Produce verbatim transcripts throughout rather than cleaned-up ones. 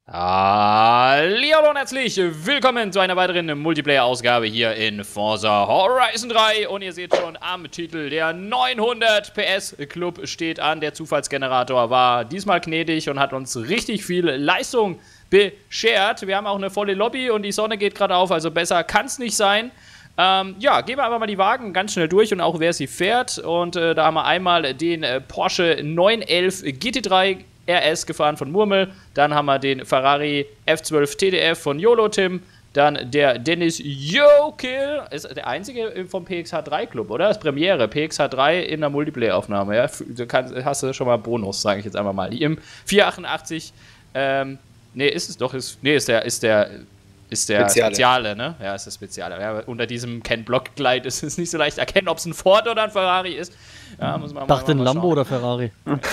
Hallihallo und herzlich willkommen zu einer weiteren Multiplayer-Ausgabe hier in Forza Horizon drei. Und ihr seht schon am Titel, der neunhundert P S Club steht an. Der Zufallsgenerator war diesmal gnädig und hat uns richtig viel Leistung beschert. Wir haben auch eine volle Lobby und die Sonne geht gerade auf, also besser kann es nicht sein. Ähm, ja, gehen wir einfach mal die Wagen ganz schnell durch und auch wer sie fährt. Und äh, da haben wir einmal den äh, Porsche neun elf G T drei R S gefahren von Murmel, dann haben wir den Ferrari F zwölf T D F von YOLO Tim, dann der Dennis Yo-Kill, ist der einzige vom P X H drei Club, oder? Das ist Premiere, P X H drei in der Multiplayer-Aufnahme, ja? Du kannst, hast du schon mal Bonus, sage ich jetzt einfach mal. Im vierhundertachtundachtzig, ähm, nee, ist es doch, ist, nee, ist der, ist der, ist der Speziale, Speziale ne? Ja, ist der Speziale. Ja, unter diesem Ken-Block-Gleit ist es nicht so leicht erkennen, ob es ein Ford oder ein Ferrari ist. Ja, muss man ich dachte mal, mal ein Lambo oder Ferrari.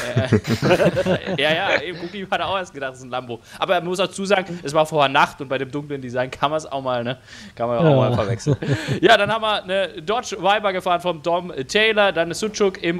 Äh, ja, ja, eben, Guki hat auch erst gedacht, es ist ein Lambo. Aber man muss dazu sagen, es war vorher Nacht und bei dem dunklen Design kann man es auch mal, ne? Kann man ja. auch mal verwechseln. Ja, dann haben wir eine Dodge Viper gefahren vom Dom Taylor, dann eine Suzuki im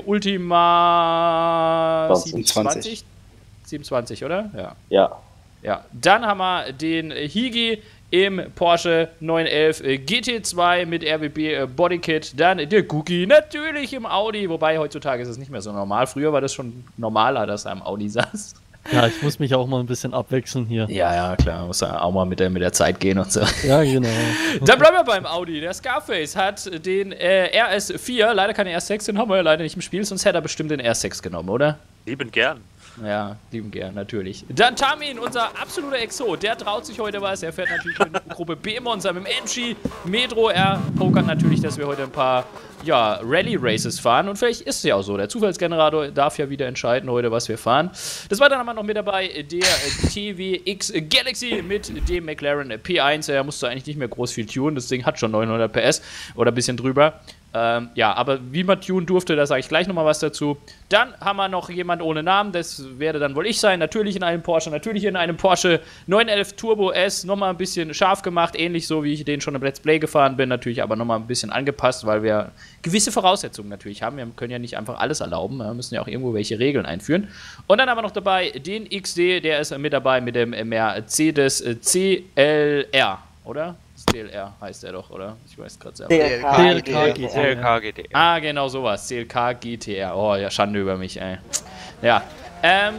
Ultima siebenundzwanzig. siebenundzwanzig, oder? Ja. Ja. Ja. Dann haben wir den Higi im Porsche neun elf G T zwei mit R W B Bodykit. Dann der Guki natürlich im Audi, wobei heutzutage ist es nicht mehr so normal. Früher war das schon normaler, dass er im Audi saß. Ja, ich muss mich auch mal ein bisschen abwechseln hier. Ja, ja, klar, muss ja auch mal mit der, mit der Zeit gehen und so. Ja, genau. Dann bleiben wir beim Audi. Der Scarface hat den äh, R S vier, leider keine R sechs, den haben wir ja leider nicht im Spiel, sonst hätte er bestimmt den R sechs genommen, oder? Liebend gern. Ja, lieben gern, natürlich. Dann Tamin, unser absoluter Exot, der traut sich heute was. Er fährt natürlich in Gruppe B-Monster mit dem M G Metro. Er pokert natürlich, dass wir heute ein paar ja, Rallye-Races fahren. Und vielleicht ist es ja auch so. Der Zufallsgenerator darf ja wieder entscheiden heute, was wir fahren. Des Weiteren haben wir noch mit dabei der T W X Galaxy mit dem McLaren P eins. Er musste eigentlich nicht mehr groß viel tunen. Das Ding hat schon neunhundert P S oder ein bisschen drüber. Ähm, ja, aber wie man tunen durfte, da sage ich gleich nochmal was dazu. Dann haben wir noch jemand ohne Namen, das werde dann wohl ich sein, natürlich in einem Porsche, natürlich in einem Porsche neun elf Turbo S, nochmal ein bisschen scharf gemacht, ähnlich so wie ich den schon im Let's Play gefahren bin, natürlich aber nochmal ein bisschen angepasst, weil wir gewisse Voraussetzungen natürlich haben, wir können ja nicht einfach alles erlauben, wir müssen ja auch irgendwo welche Regeln einführen. Und dann haben wir noch dabei den X D, der ist mit dabei mit dem Mercedes C L R, oder? C L R heißt er doch, oder? Ich weiß gerade selber. C L K G T R. Ah, genau sowas. C L K G T R. Oh, ja, Schande über mich, ey. Ja. Ähm.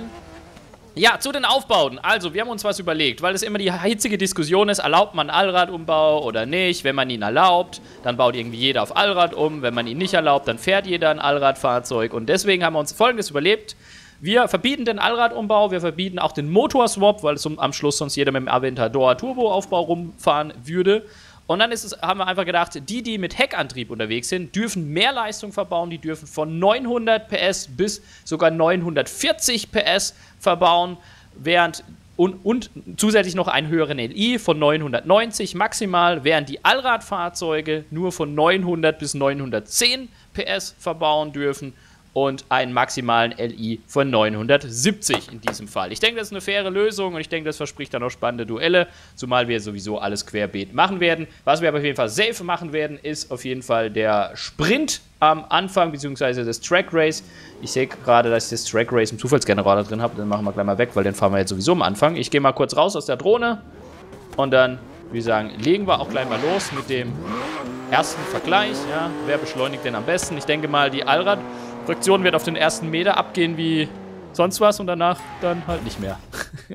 Ja, zu den Aufbauten. Also, wir haben uns was überlegt, weil es immer die hitzige Diskussion ist, erlaubt man Allradumbau oder nicht. Wenn man ihn erlaubt, dann baut irgendwie jeder auf Allrad um. Wenn man ihn nicht erlaubt, dann fährt jeder ein Allradfahrzeug. Und deswegen haben wir uns Folgendes überlebt. Wir verbieten den Allradumbau, wir verbieten auch den Motorswap, weil es am Schluss sonst jeder mit dem Aventador Turboaufbau rumfahren würde. Und dann ist es, haben wir einfach gedacht, die, die mit Heckantrieb unterwegs sind, dürfen mehr Leistung verbauen, die dürfen von neunhundert P S bis sogar neunhundertvierzig P S verbauen, während und, und zusätzlich noch einen höheren L I von neunhundertneunzig maximal, während die Allradfahrzeuge nur von neunhundert bis neunhundertzehn P S verbauen dürfen. Und einen maximalen L I von neunhundertsiebzig in diesem Fall. Ich denke, das ist eine faire Lösung und ich denke, das verspricht dann auch spannende Duelle, zumal wir sowieso alles querbeet machen werden. Was wir aber auf jeden Fall safe machen werden, ist auf jeden Fall der Sprint am Anfang, beziehungsweise das Track Race. Ich sehe gerade, dass ich das Track Race im Zufallsgenerator drin habe, den machen wir gleich mal weg, weil den fahren wir jetzt sowieso am Anfang. Ich gehe mal kurz raus aus der Drohne und dann, wie sagen, legen wir auch gleich mal los mit dem ersten Vergleich. Ja, wer beschleunigt denn am besten? Ich denke mal, die Allrad Fraktion wird auf den ersten Meter abgehen wie sonst was und danach dann halt nicht mehr.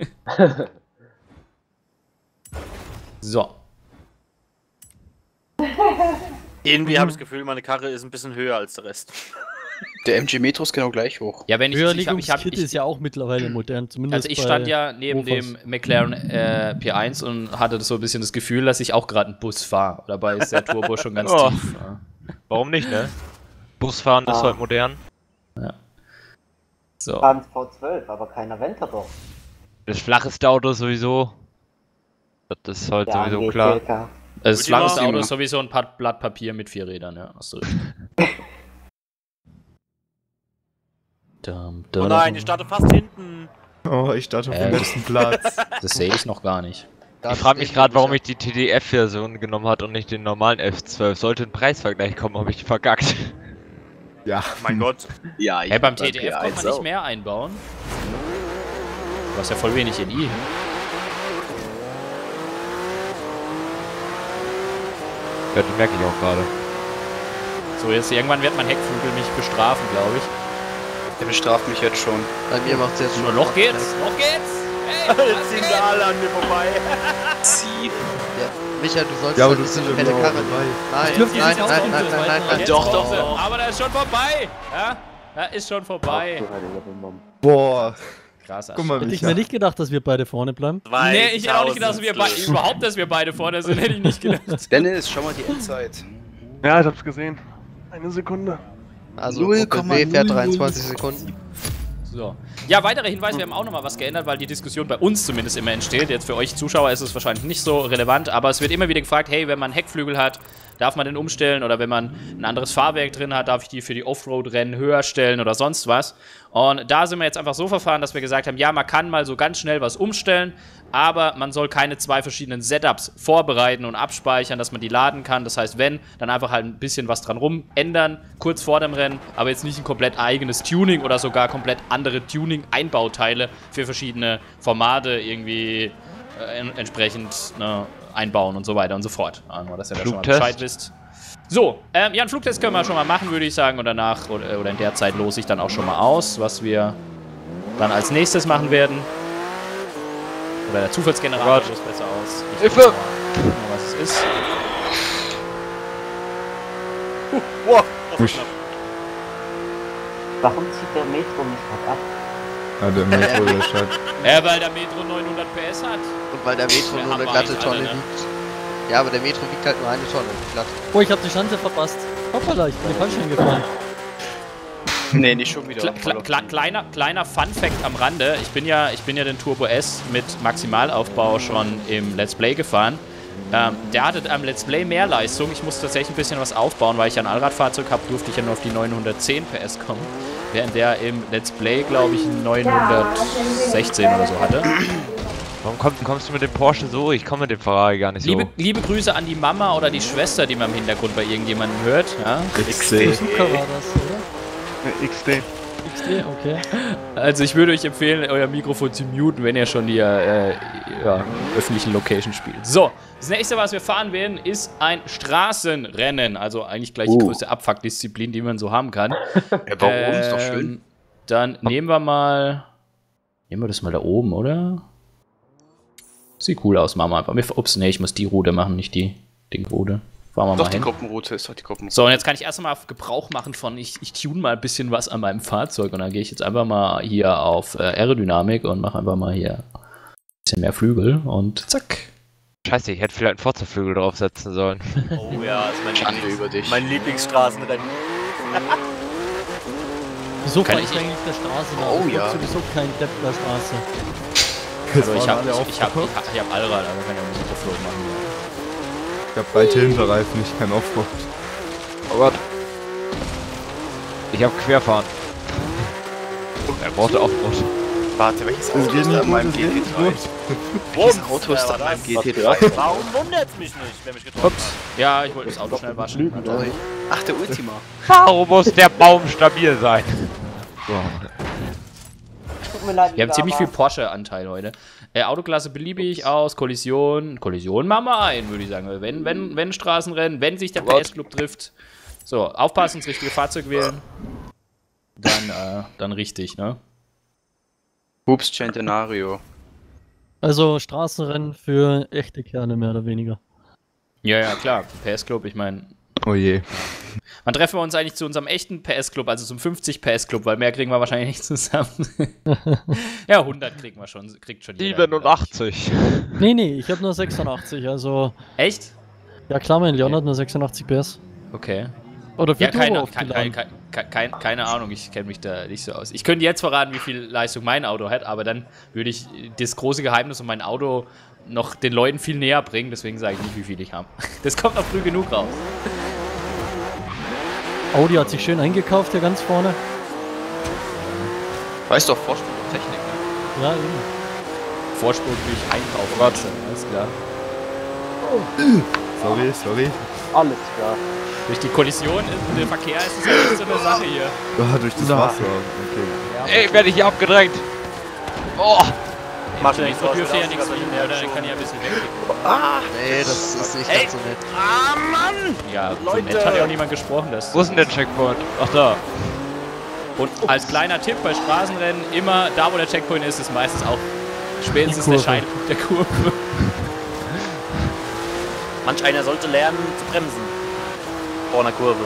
So. Irgendwie habe ich das Gefühl, meine Karre ist ein bisschen höher als der Rest. Der M G Metro ist genau gleich hoch. Ja, wenn ich Höherlegungskit ist ja auch mittlerweile modern, zumindest. Also ich stand ja neben Mofas. dem McLaren äh, P eins und hatte so ein bisschen das Gefühl, dass ich auch gerade einen Bus fahre. Dabei ist der Turbo schon ganz oh. tief. Ja. Warum nicht, ne? Busfahren ah. ist halt modern. Ja. So. Abends V zwölf, aber kein Aventador. Das flacheste Auto sowieso. Das ist halt ja, sowieso klar. Das flacheste Auto ist sowieso ein Blatt Papier mit vier Rädern, ja. Hast du recht. dum, dum, oh nein, ich starte fast hinten. Oh, ich starte auf dem letzten Platz. Das sehe ich noch gar nicht. Ich frage mich gerade, warum ich die T D F-Version genommen hat und nicht den normalen F zwölf. Sollte ein Preisvergleich kommen, habe ich vergackt. Ja. Mein Gott. Ja, ich hey, beim T D F kann man nicht mehr einbauen. Du hast ja voll wenig L I. Ja, das merke ich auch gerade. So, jetzt irgendwann wird mein Heckflügel mich bestrafen, glaube ich. Der bestraft mich jetzt schon. Bei mir macht es jetzt schon. Nur noch geht's, noch geht's! Hey, Jetzt ziehen wir alle an mir vorbei. Sie. Ja. Micha, du sollst Ja, aber halt du diese bist schnelle ja Karre dabei. nehmen. Nein, dürfte nein, jetzt nein, auch nein, nicht nein, so nein, weit nein, Jetzt doch, braucht doch, sie. doch. Aber da ist schon vorbei! Ja, da ist schon vorbei. Boah, Krass. guck mal, Hätte ich Micha. mir nicht gedacht, dass wir beide vorne bleiben. Nee, ich hätte auch nicht gedacht, dass wir beide, überhaupt, dass wir beide vorne sind, hätte ich nicht gedacht. Dennis, schau mal die Endzeit. Ja, ich hab's gesehen. Eine Sekunde. Also, null Gruppe Komma B fährt null null dreiundzwanzig Sekunden. So. Ja, weiterer Hinweis, wir haben auch nochmal was geändert, weil die Diskussion bei uns zumindest immer entsteht. Jetzt für euch Zuschauer ist es wahrscheinlich nicht so relevant, aber es wird immer wieder gefragt, hey, wenn man einen Heckflügel hat, darf man den umstellen? Oder wenn man ein anderes Fahrwerk drin hat, darf ich die für die Offroad-Rennen höher stellen oder sonst was? Und da sind wir jetzt einfach so verfahren, dass wir gesagt haben, ja, man kann mal so ganz schnell was umstellen, aber man soll keine zwei verschiedenen Setups vorbereiten und abspeichern, dass man die laden kann. Das heißt, wenn, dann einfach halt ein bisschen was dran rum ändern, kurz vor dem Rennen, aber jetzt nicht ein komplett eigenes Tuning oder sogar komplett andere Tuning-Einbauteile für verschiedene Formate irgendwie äh, en entsprechend ne, einbauen und so weiter und so fort. Also, dass ihr da schon mal Bescheid wisst. So, ähm, ja, einen Flugtest können wir schon mal machen, würde ich sagen, und danach oder, oder in der Zeit lose ich dann auch schon mal aus, was wir dann als nächstes machen werden. Oder der Zufallsgenerator Gott. löst besser aus. Ich Hilfe! guck mal, was es ist. Uh, wow. Warum zieht der Metro nicht grad ab? Ja, der Metro, der Schat. Ja, weil der Metro neunhundert P S hat. Und weil der Metro Der nur eine haben wir glatte eigentlich Tonne alle, ne? wiegt. Ja, aber der Metro wiegt halt nur eine Tonne. Glatt. Oh, ich hab die Chance verpasst. Hoppala, ich bin falsch hingefahren. Nee, nicht schon wieder. Kle kle kle kleiner, kleiner Fun-Fact am Rande. Ich bin ja, ich bin ja den Turbo S mit Maximalaufbau schon im Let's Play gefahren. Ähm, der hatte am Let's Play mehr Leistung. Ich musste tatsächlich ein bisschen was aufbauen, weil ich ja ein Allradfahrzeug habe, durfte ich ja nur auf die neunhundertzehn P S kommen. Während der im Let's Play, glaube ich, neunhundertsechzehn oder so hatte. Warum komm, kommst du mit dem Porsche so? Ich komme mit dem Ferrari gar nicht so. Liebe, liebe Grüße an die Mama oder die Schwester, die man im Hintergrund bei irgendjemandem hört. Ja? X D. Suzuka war das, oder? X D. X D, okay. Also ich würde euch empfehlen, euer Mikrofon zu muten, wenn ihr schon die äh, ja, öffentlichen Location spielt. So, das nächste, was wir fahren werden, ist ein Straßenrennen. Also eigentlich gleich die Uh. größte Abfuck-Disziplin, die man so haben kann. Ja, warum? Ist doch schön. Ähm, Dann nehmen wir mal... Nehmen wir das mal da oben, oder? Sieht cool aus, machen wir einfach. Ups, nee, ich muss die Route machen, nicht die Dingroute. Fahren wir Doch, mal die hin. Gruppenroute ist doch die Gruppenroute. So, und jetzt kann ich erst einmal Gebrauch machen von, ich, ich tune mal ein bisschen was an meinem Fahrzeug und dann gehe ich jetzt einfach mal hier auf äh, Aerodynamik und mache einfach mal hier ein bisschen mehr Flügel und zack. Scheiße, ich hätte vielleicht einen Forza-Flügel draufsetzen sollen. Oh ja, das ist mein, Schande Lieblings über dich. mein Lieblingsstraßenrennen. Wieso Kann fahre ich- ich eigentlich der Straße nach? Oh Ich bin ja. sowieso kein Depp der Straße. Also ich waren habe alle ich, ich hab, ich aufgeguckt. hab, ich hab Allrad, aber kann ja nicht Offroad machen. Ich hab breite Hinterreifen, ich kann Offroad. Oh Gott. Ich hab Querfahren. Er brauchte Offroad. Warte, welches Es Auto geht ist nicht da an gut, meinem es geht G T nicht drei? gut. Welches Auto ist da an Ja, meinem G was- T drei? Warum wundert's mich nicht, wer mich getroffen Ups. Ja, ich wollte das Auto schnell waschen. Sorry. Ach, der Ultima. Warum muss der Baum stabil sein? Tut mir leid, Wir haben ziemlich viel aber Porsche-Anteil heute. Äh, Autoklasse beliebig aus, Kollision. Kollision machen wir ein, würde ich sagen. Wenn, wenn, wenn Straßenrennen, wenn sich der P S-Club trifft. So, aufpassen, das richtige Fahrzeug wählen. Dann, äh, dann richtig, ne? Hups Centenario. Also Straßenrennen für echte Kerle, mehr oder weniger. Ja, ja, klar. P S-Club, ich meine. Oh je. Wann treffen wir uns eigentlich zu unserem echten P S-Club, also zum fünfzig P S-Club, weil mehr kriegen wir wahrscheinlich nicht zusammen. Ja, hundert kriegen wir schon, kriegt schon jeder. siebenundachtzig. Nee, nee, ich habe nur sechsundachtzig, also... Echt? Ja klar, mein Leon hat nur sechsundachtzig P S. Okay. Oder für Ja, keine, Turbo keine, aufgeladen. keine, keine, keine, keine Ahnung, ich kenne mich da nicht so aus. Ich könnte jetzt verraten, wie viel Leistung mein Auto hat, aber dann würde ich das große Geheimnis um mein Auto noch den Leuten viel näher bringen, deswegen sage ich nicht, wie viel ich habe. Das kommt noch früh genug raus. Audi hat sich schön eingekauft hier ganz vorne. Weißt doch, Vorsprung und Technik, ne? Ja, eben. Vorsprung durch Einkaufen. Warte, alles klar. Sorry, sorry. alles klar. Durch die Kollision im Verkehr ist es ja echt so eine Sache hier. Ah, durch das Wasser. Okay. Ey, werde ich hier abgedrängt. Oh, Mach dir Ich nichts draus. dürfte ja nichts fliegen, oder? Dann kann ich ja ein bisschen wegklicken. Ah! Nee, das ist nicht Ey. ganz so nett. Ah, Mann! Ja, so Leute. nett hat ja auch niemand gesprochen. Das Wo ist denn der Checkpoint? Ach da. Und als kleiner Tipp bei Straßenrennen, immer da wo der Checkpoint ist, ist meistens auch spätestens Die der Kurve. Scheitelpunkt der Kurve. Manch einer sollte lernen zu bremsen. Vor einer Kurve.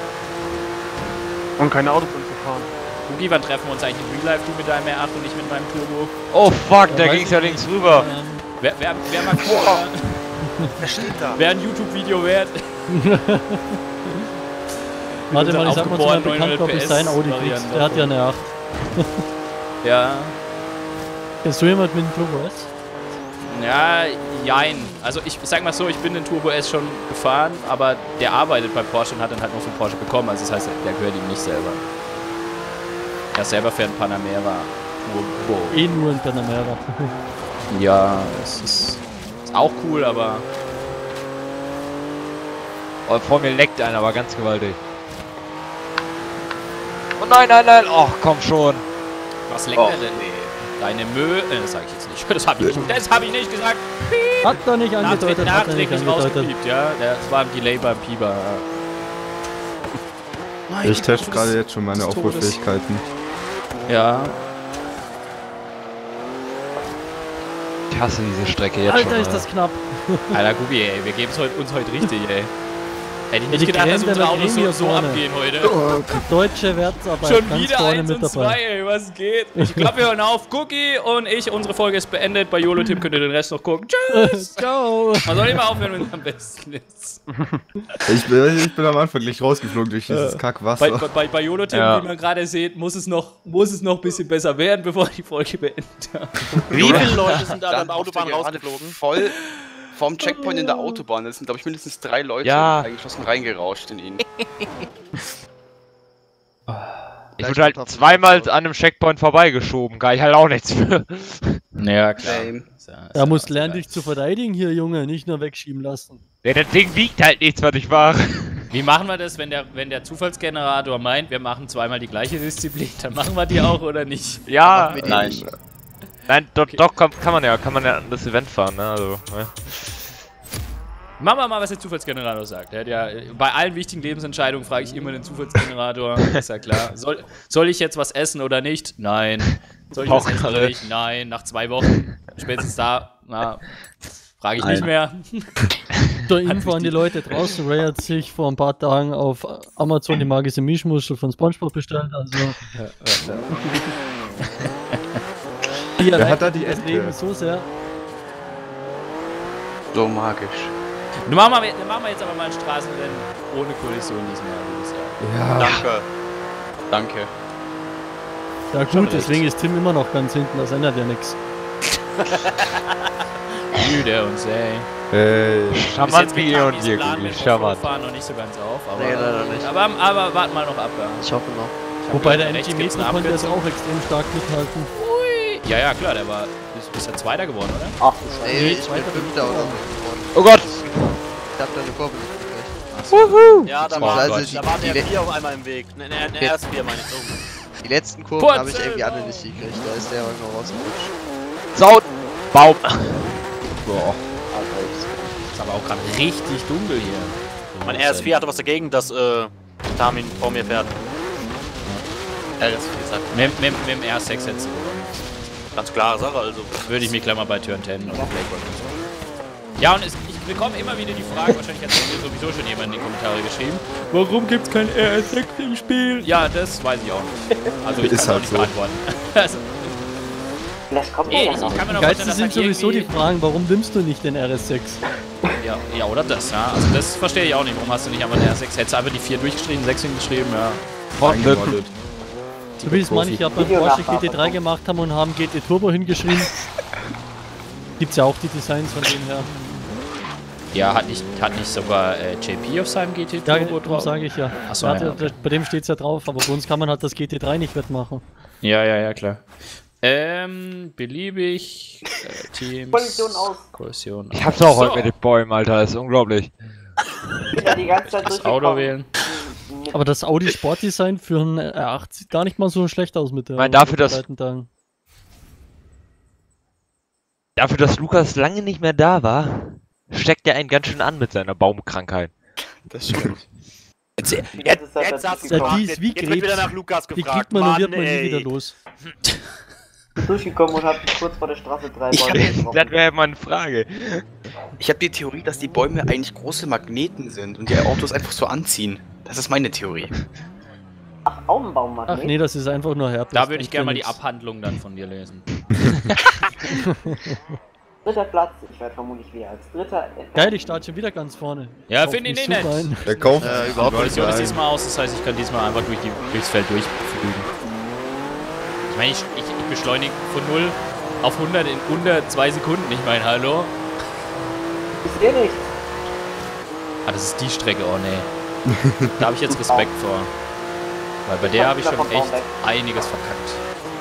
Und keine Autos anzufahren. Hugi, wann treffen wir uns eigentlich in Real Life, du mit deinem R acht und ich mit meinem Turbo? Oh fuck, da weiß ging's ich ja nicht. links rüber. Ähm, Wer, wer, wer mag Boah. Wer steht da? Wer ein YouTube-Video wert? Warte mal, ich sag mal zu meinem aufgebohrten Bekannten, ob ich sein Audi krieg. Variante. Der hat ja eine acht. Ja. Kennst du jemand mit dem Turbo S? Ja, jein. Also ich sag mal so, ich bin den Turbo S schon gefahren, aber der arbeitet bei Porsche und hat dann halt nur von Porsche bekommen. Also das heißt, der gehört ihm nicht selber. Er selber fährt einen Panamera Turbo. Eh nur ein Panamera. Ja, es ist, ist auch cool, aber Oh, vor mir leckt einer, aber ganz gewaltig. Oh nein, nein, nein. Oh, komm schon. was leckt er denn? Deine Mö... Äh, das sag ich jetzt nicht. Das hab ich nicht, das hab ich nicht gesagt. Hat er nicht angedeutet, hat er nicht Nachträglich angedeutet. rausgepiept, ja. Das war ein Delay beim Pieper. Nein, Ich teste das gerade ist- jetzt schon meine des Todes. Aufbaufähigkeiten. Ja. Ich hasse diese Strecke jetzt Alter, schon. ist das knapp. Alter, Gubi, ey, wir geben es heute, uns heute richtig, ey. Hätte ich die nicht gedacht, dass Creme de unsere la Autos so, Creme so hier vorne. abgehen heute. Deutsche Wertarbeit Schon ganz wieder vorne eins mit und dabei. zwei, ey, was geht? Ich glaube, wir hören auf. Cookie und ich, unsere Folge ist beendet. Bei YOLO-Team könnt ihr den Rest noch gucken. Tschüss! Ciao. Man soll immer aufhören, wenn es am besten ist. Ich bin, ich bin am Anfang gleich rausgeflogen durch dieses Bei, Kackwasser. bei, bei, bei YOLO-Team, Ja. wie man gerade seht, muss es, noch, muss es noch ein bisschen besser werden, bevor die Folge beendet haben. Wie viele Leute sind da Dann an der Autobahn gerade rausgeflogen? voll vom Checkpoint in der Autobahn. Es sind, glaube ich, mindestens drei Leute Ja. eingeschossen reingerauscht in ihn. Ich wurde halt zweimal an einem Checkpoint vorbeigeschoben. Kann ich halt auch nichts für. Ja, klar. Same. Er muss lernen, dich zu verteidigen hier, Junge. Nicht nur wegschieben lassen. Ja, das Ding wiegt halt nichts, was ich mache. Wie machen wir das, wenn der, wenn der Zufallsgenerator meint, wir machen zweimal die gleiche Disziplin? Dann machen wir die auch oder nicht? Ja, Mit Nein. ihm. nein, doch, doch kann, kann man ja, kann man ja an das Event fahren, ne? Also, ne? Machen wir mal, was der Zufallsgenerator sagt. Der hat ja, bei allen wichtigen Lebensentscheidungen frage ich immer den Zufallsgenerator. Ist ja klar. Soll, soll ich jetzt was essen oder nicht? Nein. Soll ich was essen oder nicht? Nein. Nach zwei Wochen, spätestens da, na, frage ich nicht mehr. Zur Info an die Leute draußen. Ray hat sich vor ein paar Tagen auf Amazon die magische Mischmuschel von SpongeBob bestellt. Also. Die Wer hat erleichtert da die das Ente? Leben so sehr. So magisch. Dann machen, wir, dann machen wir jetzt aber mal ein Straßenrennen ohne Kollision diesmal, würde ich sagen. Ja. Danke. Danke. Ja Schon gut, deswegen ist Tim immer noch ganz hinten. Das ändert ja nichts. Müde und zäh. Hey. Charmant wie ihr und Kamis ihr, Plan Gugi, mit dem charmant. Offroad-Fahren noch nicht so ganz auf. Aber, Nee, leider nicht. Aber, aber warten mal noch ab. Ja. Ich hoffe noch. Ich hab Wobei der gehört, M rechts G gibt's Metro eine konnte jetzt Abkürzung. auch extrem stark mithalten. Ja, ja, klar, der war. Ist, ist er Zweiter geworden, oder? Ach du Scheiße. Nee, ich bin zweiter Fünfter oder so geworden. Oh Gott! Ich hab da eine Kurve nicht gekriegt. Ja, da Oh war, Gott. da waren Die der le- vier auf einmal im Weg. Ne, ne, ne, Ja. erst vier meine ich so. Die letzten Kurven Purzel, habe ich irgendwie alle Baum. nicht gekriegt. Da ist der irgendwo rausgerutscht. Sau! Baum! Boah. Ist aber auch gerade richtig dunkel hier. Mein R S vier hatte was dagegen, dass äh, Tamin vor mir fährt. R S vier sagt. Mit, mit, mit dem R sechs hättest du gewonnen. Ganz klare Sache, also. Würde ich mich gleich mal bei Turn zehn oder Blackboard und so. Ja, und es, ich bekomme immer wieder die Frage, wahrscheinlich hat mir sowieso schon jemand in die Kommentare geschrieben, warum gibt es kein R S sechs im Spiel? Ja, das weiß ich auch nicht. Also ich Ist kann es auch halt nicht so. beantworten. Also, Vielleicht kommt nee, er ich, ja ich noch. kann mir noch Geilste vorstellen, dass sind halt sowieso die irgendwie- Fragen, warum nimmst du nicht den R S sechs? Ja, ja, oder das, ja. Also das verstehe ich auch nicht. Warum hast du nicht einfach eine R sechs? Hättest du einfach die vier durchgeschrieben, sechs hingeschrieben, ja. Eingemoddet. So wie es Profi. manche ja beim Video Porsche G T nachmachen. drei gemacht haben und haben G T Turbo hingeschrieben. Gibt's ja auch die Designs von denen her. Ja, hat nicht, hat nicht sogar äh, J P auf seinem G T Ja, Turbo darum drauf? sage ich ja. Ach so, Warte, ja, okay. bei dem steht's ja drauf, aber bei uns kann man halt das G T drei nicht wettmachen. Ja, ja, ja, klar. Ähm, beliebig, äh, Teams, Kollision aus. Kollision Ich hab's auch So. heute mit den Bäumen, Alter, das ist unglaublich. Ich bin da die ganze Zeit Das Auto durchgekommen. wählen. Aber das Audi Sportdesign für einen R acht sieht gar nicht mal so schlecht aus mit der. Ich meine, dafür, mit den dass- Seitentagen. Dafür, dass Lukas lange nicht mehr da war, steckt er einen ganz schön an mit seiner Baumkrankheit. Das stimmt. Jetzt, jetzt, Das ist halt jetzt hast du dazu gefragt, die ist jetzt, wie jetzt wird Krebs. wieder nach Lukas Die gefragt. kriegt man und wird Mann, man nie ey. wieder los. durchgekommen und hab kurz vor der Straße drei Ich hab Bäume jetzt- Das getroffen. wäre mal eine Frage. Ich habe die Theorie, dass die Bäume eigentlich große Magneten sind und die Autos einfach so anziehen. Das ist meine Theorie. Ach, Augenbaummagnet? Ach nee, das ist einfach nur Herpes. Da würde ich Und gerne mal die Phoenix. Abhandlung dann von dir lesen. Dritter Platz, ich werde vermutlich wieder als Dritter. Geil, ich starte schon wieder ganz vorne. Ja, Auf finde ich mich nicht super nett. ein. Der kauft Äh, die überhaupt Leute Kollision ist ein. diesmal aus, das heißt, ich kann diesmal einfach durch die, durchs Feld durchflügen. Ich meine, ich, ich, ich beschleunige von null auf hundert in unter zwei Sekunden. Ich meine, hallo? Ich sehe nichts. Ah, das ist die Strecke, oh nee. Da habe ich jetzt Respekt vor. Weil bei der habe ich schon echt einiges verkackt.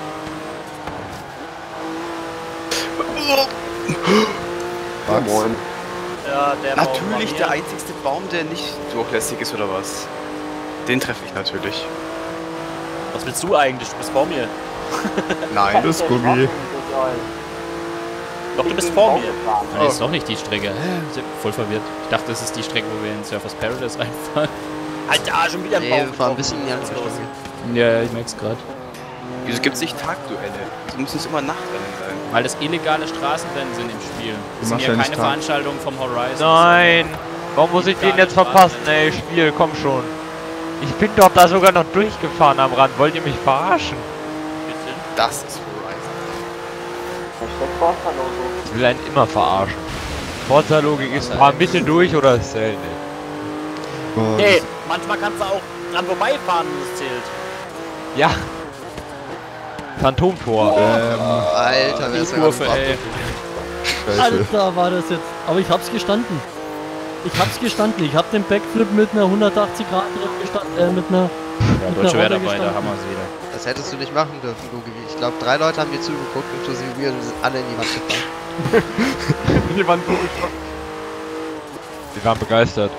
Max, Moin. Ja, der Baum Natürlich war der mir- einzigste Baum, der nicht durchlässig ist, oder was? Den treffe ich natürlich. Was willst du eigentlich? Du bist vor mir. Nein. das ist Gummi. Doch, du bist vor mir. Ah, das ist doch nicht die Strecke. Hä? Ich bin voll verwirrt. Ich dachte, das ist die Strecke, wo wir in Surfers Paradise reinfahren. Alter, schon wieder ein Nee, Baum. wir fahren ein getroffen. bisschen in die andere Was ist los? Richtung. Ja, ich merk's gerade. Wieso gibt es nicht Tagduelle? Wieso müssen es immer Nachtrennen sein? Weil das illegale Straßenrennen sind im Spiel. Das sind machst ja ja nicht keine Tag. Veranstaltungen vom Horizon. Nein! Warum muss ich den jetzt verpassen, ey? Spiel, komm schon. Ich bin doch da sogar noch durchgefahren am Rand. Wollt ihr mich verarschen? Das ist Horizon. Hashtag Forza-Logo. Ich will einen immer verarschen. Forza-Logik ist fahr Mitte durch oder ist Zelt nicht. Oh, Hey, manchmal kannst du auch dran vorbeifahren und es zählt. Ja. Phantomtor. Ähm, Alter, wer ist da Kurve, gerade ey. scheiße. Alter, war das jetzt. Aber ich hab's gestanden. Ich hab's gestanden. Ich hab den Backflip mit einer hundertachtzig Grad gestanden. Äh, mit einer. Ja, mit Deutsche einer wäre Rolle dabei, da gestanden. haben wir es wieder. Das hättest du nicht machen dürfen, Gugi. Ich glaube, drei Leute haben dir zugeguckt, inklusive wir, und wir sind alle in die Wand gefahren. Die waren durchgefahren. Die waren begeistert.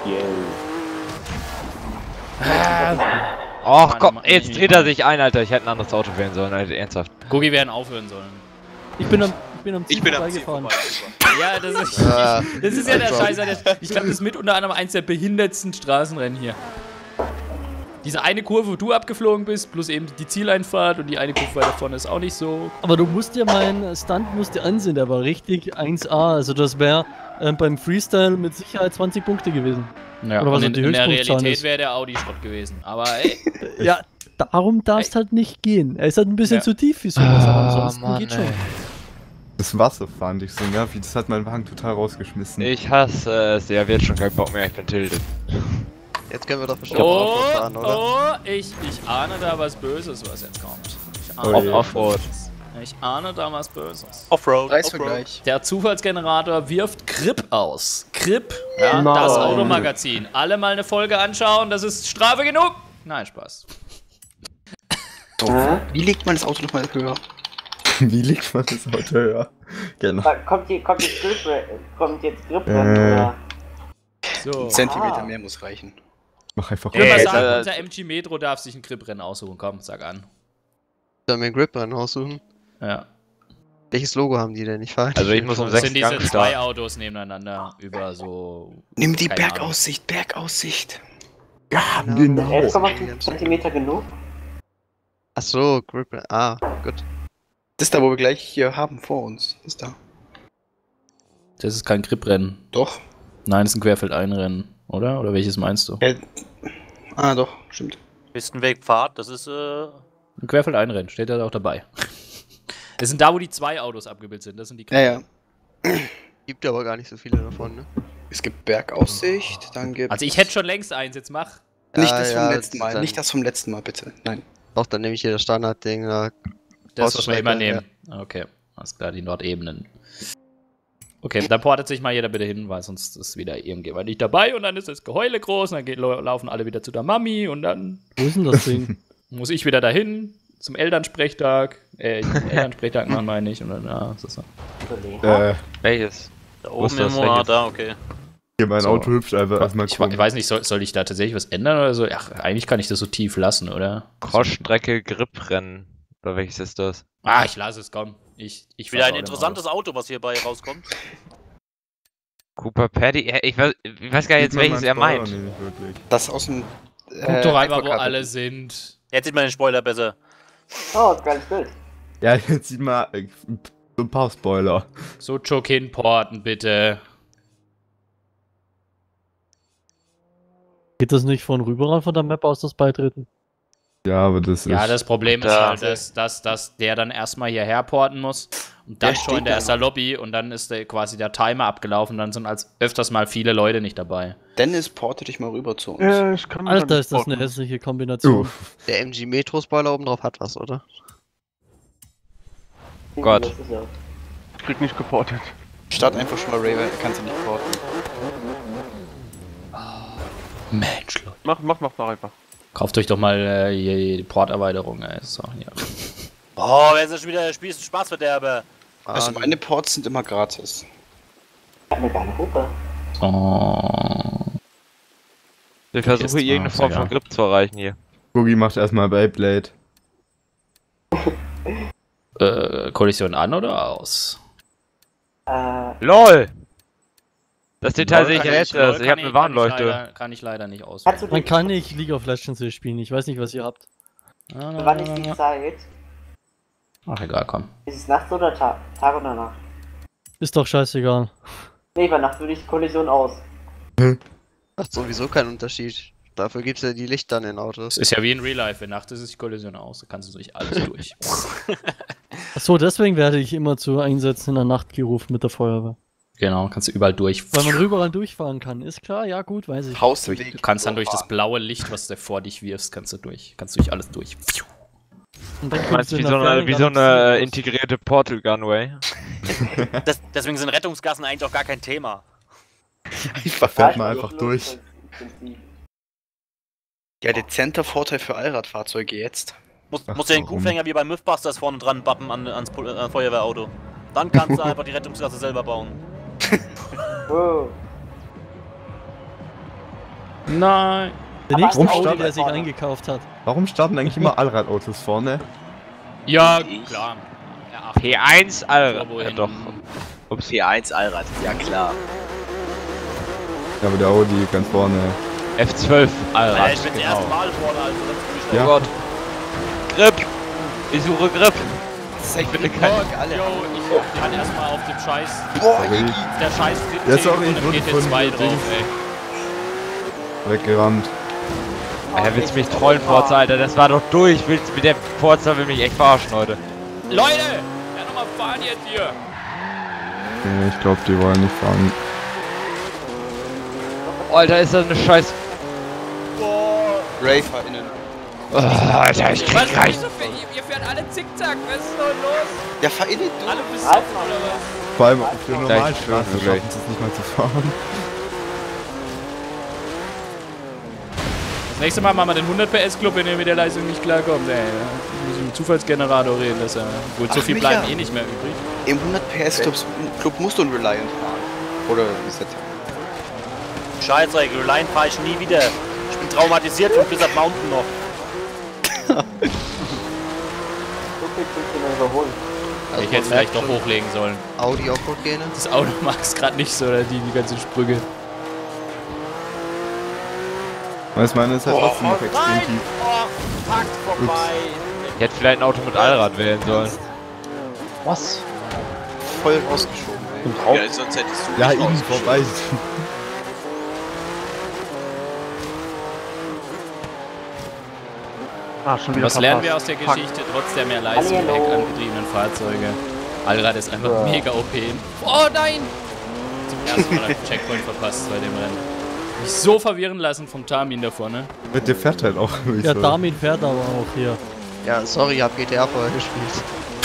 Ach Mann, komm, Mann, jetzt Mann. dreht er sich ein, Alter. Ich hätte ein anderes Auto wählen sollen, Alter. Ernsthaft. Gugi werden aufhören sollen. Ich bin am, ich bin am Ziel Ich bin am Ziel vorbeigefahren. vorbei. Ja, das ist, Ah, das ist ja der einfach. Scheiße. der- Ich glaube, das ist mit unter anderem eins der behindertsten Straßenrennen hier. Diese eine Kurve, wo du abgeflogen bist, plus eben die Zieleinfahrt und die eine Kurve weiter vorne ist auch nicht so. Aber du musst dir meinen Stunt musst dir ansehen, der war richtig eins A. Also das wäre ähm, beim Freestyle mit Sicherheit zwanzig Punkte gewesen. Ja, Oder was und in, die in der Höchstpunktzahl Realität ist. wäre der Audi Schrott gewesen. Aber ey, Ja, darum darfst halt nicht gehen. Er ist halt ein bisschen Ja. zu tief für sowas, aber Ah, ansonsten Mann, geht schon. ey. Das Wasser fand ich so nervig. Das hat meinen Wagen total rausgeschmissen. Ich hasse es. Ja, wird schon kein Bock mehr. Ich bin tilted. Jetzt können wir doch bestimmt oh, auch fahren, oder? oh, ich, ich ahne da was Böses, was jetzt kommt. Ich Oh ahne, je. Offroad. ich ahne da was Böses. Offroad. Preisvergleich. Der Zufallsgenerator wirft Grip aus. Grip, ja, das Automagazin. Alle mal eine Folge anschauen, das ist Strafe genug. Nein, Spaß. So, Hä? wie legt man das Auto nochmal höher? Wie legt man das Auto höher? Genau. Da Kommt, hier, kommt jetzt Grip, kommt jetzt Grip Äh. oder? So. Ein Zentimeter Ah. mehr muss reichen. Mach einfach Ich würde mal Ey, sagen, äh, unser M G Metro darf sich ein Grip-Rennen aussuchen. Komm, sag an. Sollen wir einen Grip-Run aussuchen? Ja. Welches Logo haben die denn? Ich fahr Also ich muss um Das sechs sind diese Gang zwei starten. Autos nebeneinander über so. Nimm die Keine Ahnung. Bergaussicht, Bergaussicht. Ja, genau. elf Komma fünf Zentimeter genug? Achso, Grip-Run. Ah, gut. Das ist da, wo wir gleich hier haben vor uns. Das ist da. Das ist kein Grip-Rennen. Doch. Nein, das ist ein Querfeldeinrennen, oder? Oder welches meinst du? Ja. Ah, doch, stimmt. Pistenwegfahrt, das ist, äh... Ein Querfeldeinrennen, steht da auch dabei. Das sind da, wo die zwei Autos abgebildet sind. Das sind die Ja, ja. Gibt aber gar nicht so viele davon, ne? Es gibt Bergaussicht, dann gibt Also ich hätte schon längst eins, jetzt mach. Nicht Ja, das vom ja, letzten Mal. dann- Nicht das vom letzten Mal, bitte. Nein. Doch, dann nehme ich hier das Standardding. Da. Das, was wir immer Aussteiger, nehmen. Okay, alles klar, die Nordebenen. Okay, dann portet sich mal jeder bitte hin, weil sonst ist wieder irgendjemand nicht dabei und dann ist das Geheule groß und dann geht, laufen alle wieder zu der Mami und dann Wo ist denn das Ding? muss ich wieder dahin zum Elternsprechtag. Äh, Elternsprechtag machen meine ich und dann, ja, das ist so. Äh, Welches? Da Wo oben ist das? im Moor, Welches? da, okay. hier mein So. Auto hübsch einfach erstmal Ich, ich weiß nicht, soll, soll ich da tatsächlich was ändern oder so? Ach, eigentlich kann ich das so tief lassen, oder? Crossstrecke Grip-Rennen. Oder welches ist das? Ah, ich lasse es, komm. Ich, ich Wieder fahr ein auch im interessantes Auto, was hierbei rauskommt. Cooper Paddy, ich weiß, ich weiß gar nicht jetzt, welches er meint. Das aus dem. Guck doch einfach, wo Hypercar- alle sind. Jetzt sieht man den Spoiler besser. Oh, geiles Bild. Ja, jetzt sieht man äh, so ein paar Spoiler. So, Choke hinporten, bitte. Geht das nicht von rüber von der Map aus, das Beitreten? Ja, aber das ist... Ja, das Problem ist Da- halt, dass, dass, dass der dann erstmal hierher porten muss und dann Der schon in steht der da ersten Lobby und dann ist der, quasi der Timer abgelaufen, dann sind als öfters mal viele Leute nicht dabei. Dennis, porte dich mal rüber zu uns. Ja, ich kann Alter, dann ist das eine spotten. hässliche Kombination. Uh, Der M G Metro Spoiler oben drauf hat was, oder? Gott. Das ist ja. Ich krieg nicht geportet. Start einfach schon mal Raver, er kann sie nicht porten. Mensch, Leute. Mach, mach, mach, mach einfach. Kauft euch doch mal äh, hier die Porterweiterung, ey. So, ja. Boah, wer ist das schon wieder der Spiel- Spaßverderber? Also Ah, meine Ports sind immer gratis. Ich hab eine geile Hupe. Oh. Ich versuche Ist irgendeine mal, Form ja. von Grip zu erreichen hier. Boogie macht erstmal Beyblade. Äh, Kollision an oder aus? Äh, LOL! Das Detail Lol sehe ich kann jetzt lol erst. Ich kann habe eine kann ich Warnleuchte. leider- Kann ich leider nicht aus. kannst du Man die, kann nicht League of Legends hier spielen, ich weiß nicht, was ihr habt. wann ist die Zeit? Ach, egal, komm. Ist es Nacht oder Tag? Tag oder Nacht? Ist doch scheißegal. Nee, bei Nacht würde ich Kollision aus. macht sowieso keinen Unterschied. Dafür gibt's ja die Lichter an den Autos. Es ist ja wie in Real Life, wenn Nacht ist, ist die Kollision aus. Da kannst du durch alles durch. Achso, deswegen werde ich immer zu Einsätzen in der Nacht gerufen mit der Feuerwehr. Genau, kannst du überall durch. Weil man überall durchfahren kann. Ist klar, ja gut, weiß ich. Haus Du kannst dann durch das blaue Licht, was du vor dich wirfst, kannst du durch. Kannst durch alles durch. Und dann Du meinst kommst du wie in so der eine, fernen wie so eine Galaxie äh, raus. integrierte Portal Gunway. Das, deswegen sind Rettungsgassen eigentlich auch gar kein Thema. Da fährt man einfach durch. Ja, dezenter Vorteil für Allradfahrzeuge jetzt. Muss, Ach, muss ja den warum? Kuhfänger wie bei Mythbusters vorne dran bappen an, ans Pol- äh, Feuerwehrauto. Dann kannst du einfach die Rettungsgasse selber bauen. Oh. Nein. Der nächste Aber Audi, Warum der sich stand- eingekauft hat. Warum starten eigentlich immer Allradautos vorne? Ja, klar. Ja, P eins Allrad. Turbo Ja, hinten. doch. Ups. P eins Allrad, ja klar. Ja, aber der Audi ganz vorne. F zwölf Alter, Allrad. ich bin das Genau. erste Mal vorne, also das ist Oh Ja. Gott. Grip! Ich suche Grip! Ich bin Oh, yo, ich kann erstmal auf dem Scheiß. Sorry. Der Scheiß Ja, sorry, ich und wurde geht von jetzt zwei mir drauf, Dings. ey. Weggerammt. Er willst mich trollen, Forza, Alter. Das war doch durch. Willst mit der Forza will mich echt verarschen, Leute. Leute! Ja, nochmal fahren jetzt hier! Nee, ich glaube, die wollen nicht fahren. Alter, ist das eine Scheiß. Rafer innen. Oh, Alter, ich krieg gleich. Ihr fährt alle zickzack, was ist denn los? Ja, fahr innen du. Alle besoffen oder was? Vor allem auf der normalen Gleich, Straße gleich. schaffen sie es nicht mal zu fahren. Das nächste Mal machen wir den hundert P S Club, wenn ihr mit der Leistung nicht klarkommt, ey. Ich muss mit dem Zufallsgenerator reden, dass er. Gut, so Ach, viel Micha. bleiben eh nicht mehr übrig. Im hundert P S Club, Club musst du ein Reliant fahren. Oder wie ist das? Scheiße, Reliant fahr ich nie wieder. Ich bin traumatisiert von Blizzard Mountain noch. So viel kannst du noch überholen. Also ich hätte es man vielleicht merkt doch schon, hochlegen sollen. Audi Offroad-Gene. Das Auto mag es gerade nicht so, oder die, die ganzen Sprünge. Weil ich meine, es ist halt Oh, trotzdem noch extrem nein! tief. Oh, Takt vorbei. Ich hätte vielleicht ein Auto mit Allrad wählen sollen. Was? Voll rausgeschoben, ey. Ja, sonst hättest du Ja, nicht innen rausgeschoben. vorbei. Ah, schon wieder Was lernen wir verpasst. aus der Fuck. Geschichte? Trotz der mehr Leistung Hallo. heckangetriebenen Fahrzeuge. Allrad ist einfach Ja. mega O P. Oh nein! Zum ersten Mal einen Checkpoint verpasst bei dem Rennen. Mich so verwirren lassen vom Tarmin da vorne. Mit der fährt halt auch nicht Ja, so. Darmin fährt aber auch hier. Ja, sorry, ich hab G T A vorher gespielt.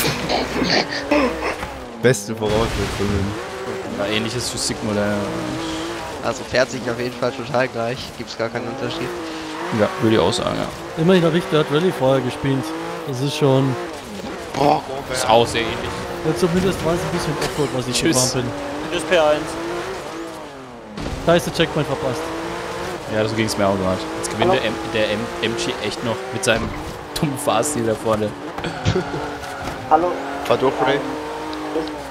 Beste Voraussetzungen. Ja, ähnliches Physikmodell. Also fährt sich auf jeden Fall total gleich. Gibt's gar keinen Unterschied. Ja, würde ich auch sagen, ja. Immerhin habe ich Dirt Rally vorher gespielt. Das ist schon. Boah, Ist auch sehr ähnlich. Ja, zumindest war es ein bisschen Offroad, was ich Tschüss. gefahren bin. Tschüss P eins. Da ist der Checkpoint verpasst. Ja, so ging es mir auch gerade. Jetzt gewinnt der, M der M MG echt noch mit seinem dummen Fahrstil da vorne. Hallo? fahr durch, Ray.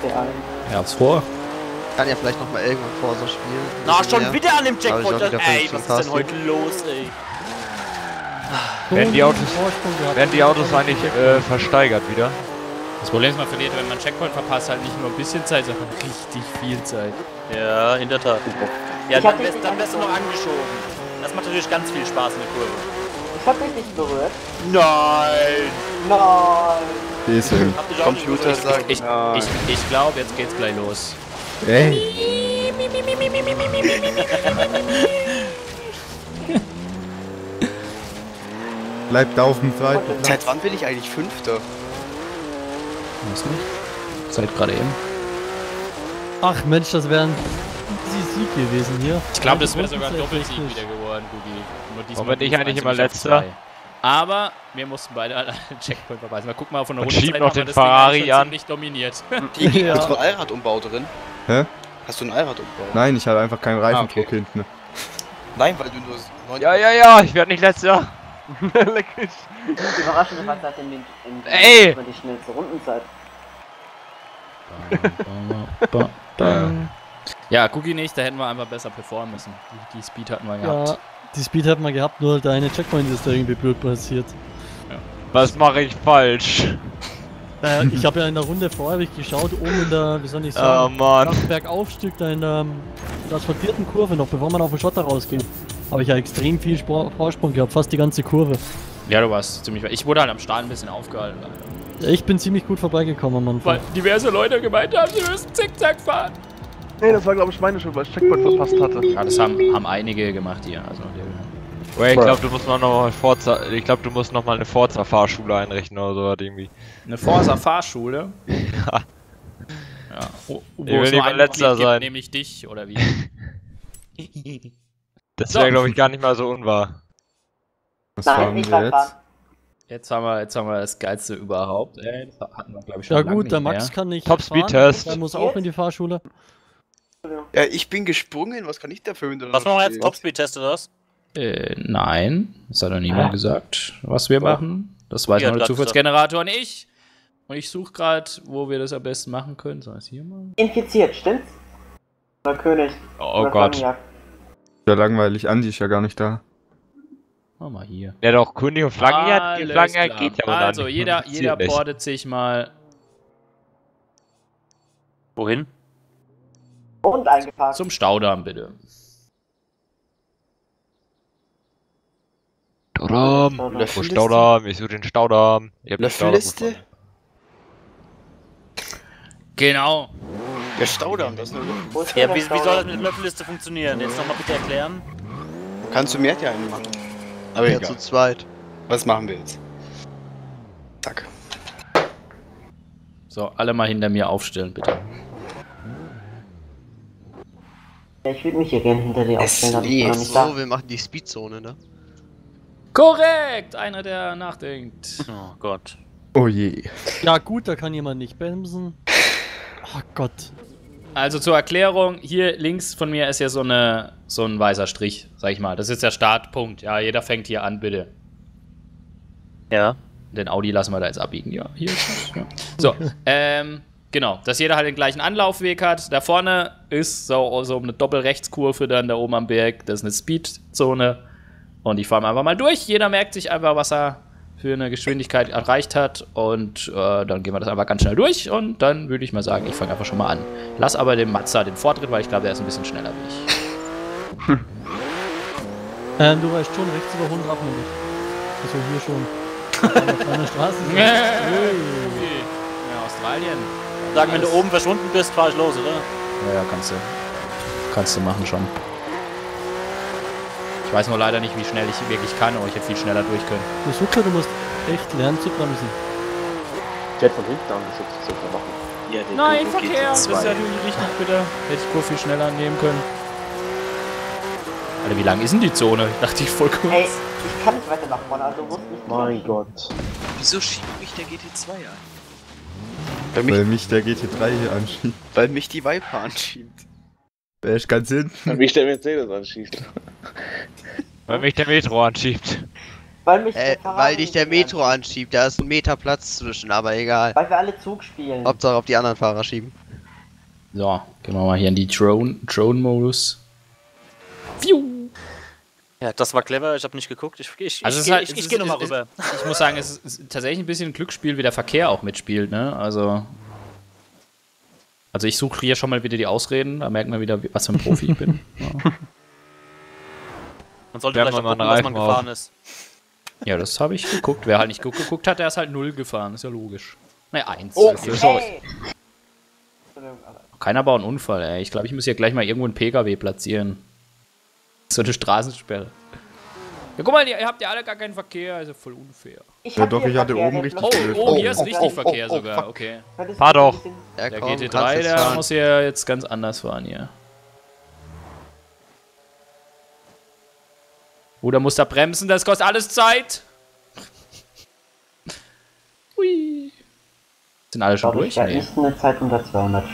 P ein. Ja, hab's vor. Kann ja vielleicht nochmal irgendwann Forza spielen. Na, Bisschen schon mehr. wieder an dem Aber ich Checkpoint. auch wieder Ey, fünfzehn was ist denn Cars heute los, ey? Werden die Autos, werden die Autos eigentlich äh, versteigert wieder? Das Problem ist, man verliert, wenn man Checkpoint verpasst, halt nicht nur ein bisschen Zeit, sondern richtig viel Zeit. Ja, in der Tat. Ja, Ich hab dann dich wärst, nicht dann wärst du noch angeschoben. Das macht natürlich ganz viel Spaß in der Kurve. Ich hab dich nicht berührt. Nein! Nein! Esel. Habt ihr auch nicht Computer berührt? sagt, Ich, nein. ich, ich glaube, jetzt geht's gleich los. Ey. Bleib da auf dem zweiten Platz. Seit wann bin ich eigentlich Fünfter? Weiß nicht. Seit gerade eben. Ach Mensch, das wäre ein easy Sieg gewesen hier. Ich glaube, das wäre Großen sogar ein Zeit Doppelsieg richtig. wieder geworden, Gugi. Nur diesmal Warum bin ich bist du eigentlich immer ziemlich auf Letzter? zwei. Aber wir mussten beide alle den Checkpoint verpassen. Mal gucken mal von der Und Runde schieb noch haben wir den das Ding eigentlich Ferrari schon an. ziemlich dominiert. Digi, Ja. hast du einen Allradumbau drin? Hä? Hast du einen Allradumbau? Nein, ich habe einfach keinen Reifendruck Ah, okay. hinten. Nein, weil du nur neun Ja, ja, ja, ich werde nicht letzter. Lecker. Überraschenderweise hat er in in Ey! über die schnellste Rundenzeit. Ja, Gugi nicht, da hätten wir einfach besser performen müssen. Die, die Speed hatten wir gehabt. Ja, die Speed hat man gehabt, nur deine Checkpoint ist da irgendwie blöd passiert. Was mache ich falsch? Naja, ich habe ja in der Runde vorher hab ich geschaut, oben in der, wie soll ich Oh sagen, Mann. das Bergaufstück da in der, in der asphaltierten Kurve noch, bevor man auf den Schotter rausgeht. Habe ich ja extrem viel Spor Vorsprung gehabt, fast die ganze Kurve. Ja, du warst ziemlich weit. Ich wurde halt am Start ein bisschen aufgehalten. Alter. Ja, ich bin ziemlich gut vorbeigekommen am Anfang. Weil diverse Leute gemeint haben, sie müssen Zickzack fahren. Nee, das war glaube ich meine Schuld, weil ich Checkpoint verpasst hatte. Ja, das haben, haben einige gemacht hier. Also, die, Well, ich glaube, du musst noch mal Forza, ich glaube, du musst noch mal eine Forza Fahrschule einrichten oder so irgendwie. eine Forza Fahrschule. Ja. Ja. Wo, wo Ich will es nur lieber einen Letzter Mitglied gibt, sein. nämlich dich, oder wie? Das So. wäre, glaube ich, gar nicht mal so unwahr. Was Nein, fahren ich wir bleib fahren. jetzt? Jetzt haben wir, jetzt haben wir das Geilste überhaupt. Ey, das hatten wir, glaube ich, schon Ja lange gut, nicht der Max mehr. kann nicht Top fahren, Speed Test. der muss auch in die Fahrschule. Ja, ich bin gesprungen, was kann ich dafür, wenn du da Was machen wir jetzt? stehst? Topspeed-Test oder was? Äh, nein. Das hat doch niemand gesagt, was wir machen. Das weiß Ja, nur der das- Zufallsgenerator und ich. Und ich suche gerade, wo wir das am besten machen können. Soll ich hier mal? Infiziert, stimmt's? Oder König? Oh oder Gott. Flammenjagd. Ja, langweilig. Andi ist ja gar nicht da. Mach mal hier. Ja doch, König und Flaggenjagd, die Alles Flaggenjagd klar. geht ja wohl Also, nicht. jeder, Interessiert jeder nicht. portet sich mal. Wohin? Und eingeparkt. Zum Staudamm, bitte. Staudamm. Wo Löffelliste? Staudamm? Ich suche den Staudamm. Ich hab den Staudamm Löffelliste? gefunden. Genau. Der Staudamm, das ist nur Wo ist denn Ja, der wie, wie soll Staudamm? das mit der Löffelliste funktionieren? Jetzt nochmal bitte erklären. Kannst du mehr ja einen machen. Aber Ja, egal. zu zweit. Was machen wir jetzt? Zack. So, alle mal hinter mir aufstellen, bitte. Ja, ich würde mich hier gerne hinter dir Es aufstellen, aber ich bin noch nicht da. So, wir machen die Speedzone, ne? Korrekt! Einer, der nachdenkt. Oh Gott. Oh je. Ja gut, da kann jemand nicht bremsen. Oh Gott. Also zur Erklärung, hier links von mir ist ja so, eine, so ein weißer Strich, sag ich mal. Das ist der Startpunkt. Ja, jeder fängt hier an, bitte. Ja. Den Audi lassen wir da jetzt abbiegen. Ja, hier ist das. Ja. So, ähm, genau. Dass jeder halt den gleichen Anlaufweg hat. Da vorne ist so, so eine Doppelrechtskurve dann da oben am Berg. Das ist eine Speedzone. Und ich fahre einfach mal durch. Jeder merkt sich einfach, was er für eine Geschwindigkeit erreicht hat. Und äh, dann gehen wir das einfach ganz schnell durch. Und dann würde ich mal sagen, ich fange einfach schon mal an. Lass aber dem Mazda den Vortritt, weil ich glaube, der ist ein bisschen schneller wie ich. Ähm, du weißt schon, rechts überholen darf man nicht. Also hier schon. Aber auf einer Straße ist Ja, Ui. Australien. Sagen, wenn du oben verschwunden bist, fahr ich los, oder? Ja, ja, kannst du. Kannst du machen schon. Ich weiß nur leider nicht, wie schnell ich wirklich kann, aber ich hätte viel schneller durch können. Du Sucher, du musst echt lernen zu bremsen. Ich hätte von hinten angeschubst, das sollte er machen. Ja, den Nein, Turbo Verkehr! Das ist G T zwei. natürlich richtig, bitte. Hätte ich kurz viel schneller nehmen können. Alter, wie lang ist denn die Zone? Ich dachte, ich voll kurz. Ey, ich kann nicht weiter nach vorne, also muss nicht. Mein Gott. Wieso schiebt mich der G T zwei an? Weil mich, Weil mich der G T drei hier anschiebt. weil mich die Viper anschiebt. Wer ist ganz hinten? Wie ich der Mercedes anschießt. Weil mich der Metro anschiebt. Weil mich Äh, der Ferrari weil dich der nicht Metro anschiebt, da ist ein Meter Platz zwischen, aber egal. Weil wir alle Zug spielen. Hauptsache auf die anderen Fahrer schieben. So, gehen wir mal hier in die Drone, Drone-Modus. Pfiuh. Ja, das war clever, ich habe nicht geguckt. Ich, ich, Also ich, es ist geh- halt- ich, es ich ist- gehe nochmal es- rüber. Ich muss sagen, es ist tatsächlich ein bisschen ein Glücksspiel, wie der Verkehr auch mitspielt, ne? Also. Also ich suche hier schon mal wieder die Ausreden, da merkt man wieder, wie- was für ein Profi ich bin. Ja. Man sollte Wir haben vielleicht noch auch mal gucken, einen was man Reifen gefahren auf. ist. Ja, das habe ich geguckt. Wer halt nicht gut geguckt hat, der ist halt null gefahren, ist ja logisch. Ne, eins. Oh, Okay. sorry. Keiner baut einen Unfall, ey. Ich glaube, ich muss hier gleich mal irgendwo einen P K W platzieren. So eine Straßensperre. Ja, guck mal, ihr, ihr habt ja alle gar keinen Verkehr, also voll unfair. Ich Ja hab doch, hier ich hatte Verkehr, oben der richtig Oh, Block- viel. oh, hier ist oh, richtig oh, Verkehr oh, oh, sogar, fuck. okay. Könntest Fahr du ein doch. bisschen- Ja, Der komm, G T kannst drei, jetzt der fahren. muss hier jetzt ganz anders fahren hier. Oder muss da bremsen, das kostet alles Zeit. Hui. Sind alle schon Glaube durch? ich, da Nee. ist eine Zeit unter zweihundert.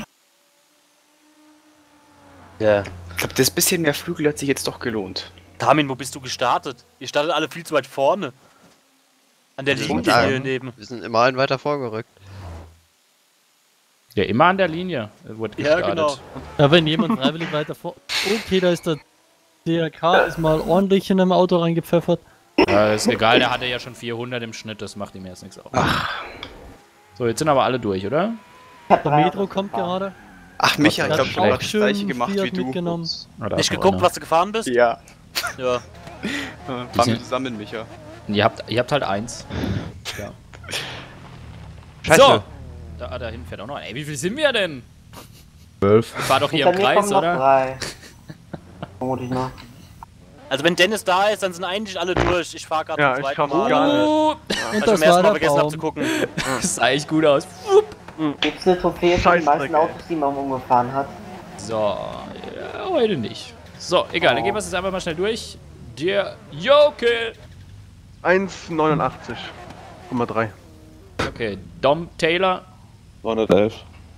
Ja. Ich glaube, das bisschen mehr Flügel hat sich jetzt doch gelohnt. Tamin, wo bist du gestartet? Ihr startet alle viel zu weit vorne. An der Wir Linie sind da. hier neben. Wir sind immer ein weiter vorgerückt. Ja, immer an der Linie wurde Ja, gestartet. genau. Ja, wenn jemand freiwillig weiter vor. Okay, da ist der D R K ist mal ordentlich in einem Auto reingepfeffert. Ja, ist egal, der hatte ja schon vierhundert im Schnitt, das macht ihm jetzt nichts aus. So, jetzt sind aber alle durch, oder? Der Metro kommt gerade. Ach, Micha, ich Der glaube, hat du hast auch das gleiche schön gemacht Fiat wie du. mitgenommen. Ah, da Nicht ist noch geguckt, einer. was du gefahren bist? Ja. Ja. Äh, Fahren wir sind- zusammen, Micha. Ihr habt, ihr habt halt eins. Ja. Scheiße. So! Da, ah, da hinten fährt auch noch ein. Ey, wie viel sind wir denn? zwölf. Ich fahr doch hier Hinter im mir Kreis, kommen noch oder? drei. Vermute ich noch. Also wenn Dennis da ist, dann sind eigentlich alle durch. Ich fahr gerade Ja, zum ich zweiten schaff's Mal. gar nicht. Oh, Weil Und ich das am ersten war Mal der vergessen habe Baum. zu gucken. das sah echt gut aus. Gibt's eine Trophäe für die Scheiß meisten Dreck, Autos, die man umgefahren hat? So, ja, heute nicht. So, egal, dann gehen wir es jetzt einfach mal schnell durch. Der Jokel. eins neunundachtzig Komma drei. Okay, Dom Taylor, neunhundertelf.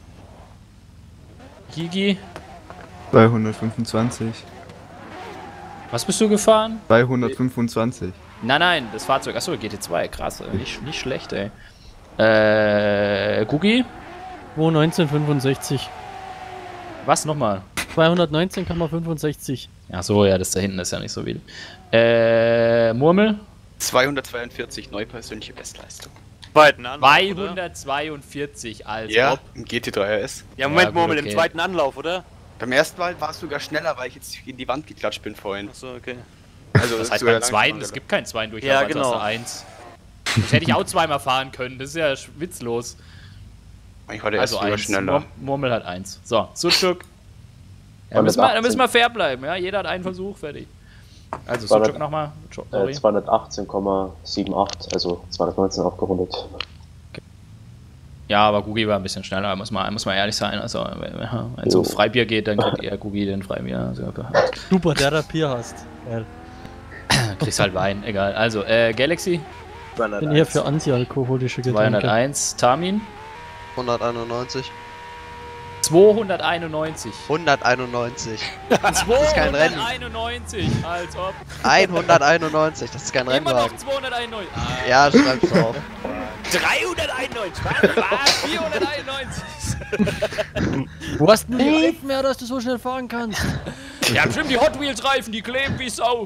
Higi. zweihundertfünfundzwanzig. Was bist du gefahren? zweihundertfünfundzwanzig. Nein, nein, das Fahrzeug. Achso, G T zwei, krass. ey. Nicht, nicht schlecht, ey. Äh, Gugi? zweihundertneunzehn Komma fünfundsechzig. Was nochmal? zweihundertneunzehn Komma fünfundsechzig. Ach so, ja, das da hinten ist ja nicht so viel. Äh, Murmel? zweihundertzweiundvierzig, neue persönliche Bestleistung. Zweiten Anlauf, oder? zweihundertzweiundvierzig, also. Ja, ob. im G T drei R S. Ja, Moment, Ja, gut, Murmel, okay. im zweiten Anlauf, oder? Beim ersten Mal war es sogar schneller, weil ich jetzt in die Wand geklatscht bin vorhin. Achso, okay. Also, Das heißt sogar beim zweiten, langsamer. es gibt keinen zweiten Durchlauf, Ja, als genau. hast du eins. Das hätte ich auch zweimal fahren können, das ist ja sch- witzlos. Ich war der erste Also sogar eins, schneller. Mur Murmel hat eins. So, Sucuk. Ja, da, müssen wir, da müssen wir fair bleiben, ja? Jeder hat einen Versuch, fertig. Also Sucuk nochmal. Äh, zweihundertachtzehn Komma achtundsiebzig, also zweihundertneunzehn aufgerundet. Ja, aber Gugi war ein bisschen schneller, muss man, muss man ehrlich sein. Also, wenn es Jo. ums Freibier geht, dann kriegt eher Gugi den Freibier. Also, Super, der da Bier hast. Geil. kriegst halt Wein, egal. Also, äh, Galaxy, Bin eher für antialkoholische Getränke. zweihunderteins, Tamin, hunderteinundneunzig. zweihunderteinundneunzig. hunderteinundneunzig. Das ist kein Rennen. zweihunderteinundneunzig, als ob. hunderteinundneunzig, das ist kein Immer noch Rennwagen. zweihunderteinundneunzig. Ah, Ja, schreib's auf. dreihunderteinundneunzig! was? vierhunderteinundneunzig. Du hast nur die Reifen mehr, dass du so schnell fahren kannst. Ja, bestimmt die Hot Wheels Reifen, die kleben wie Sau.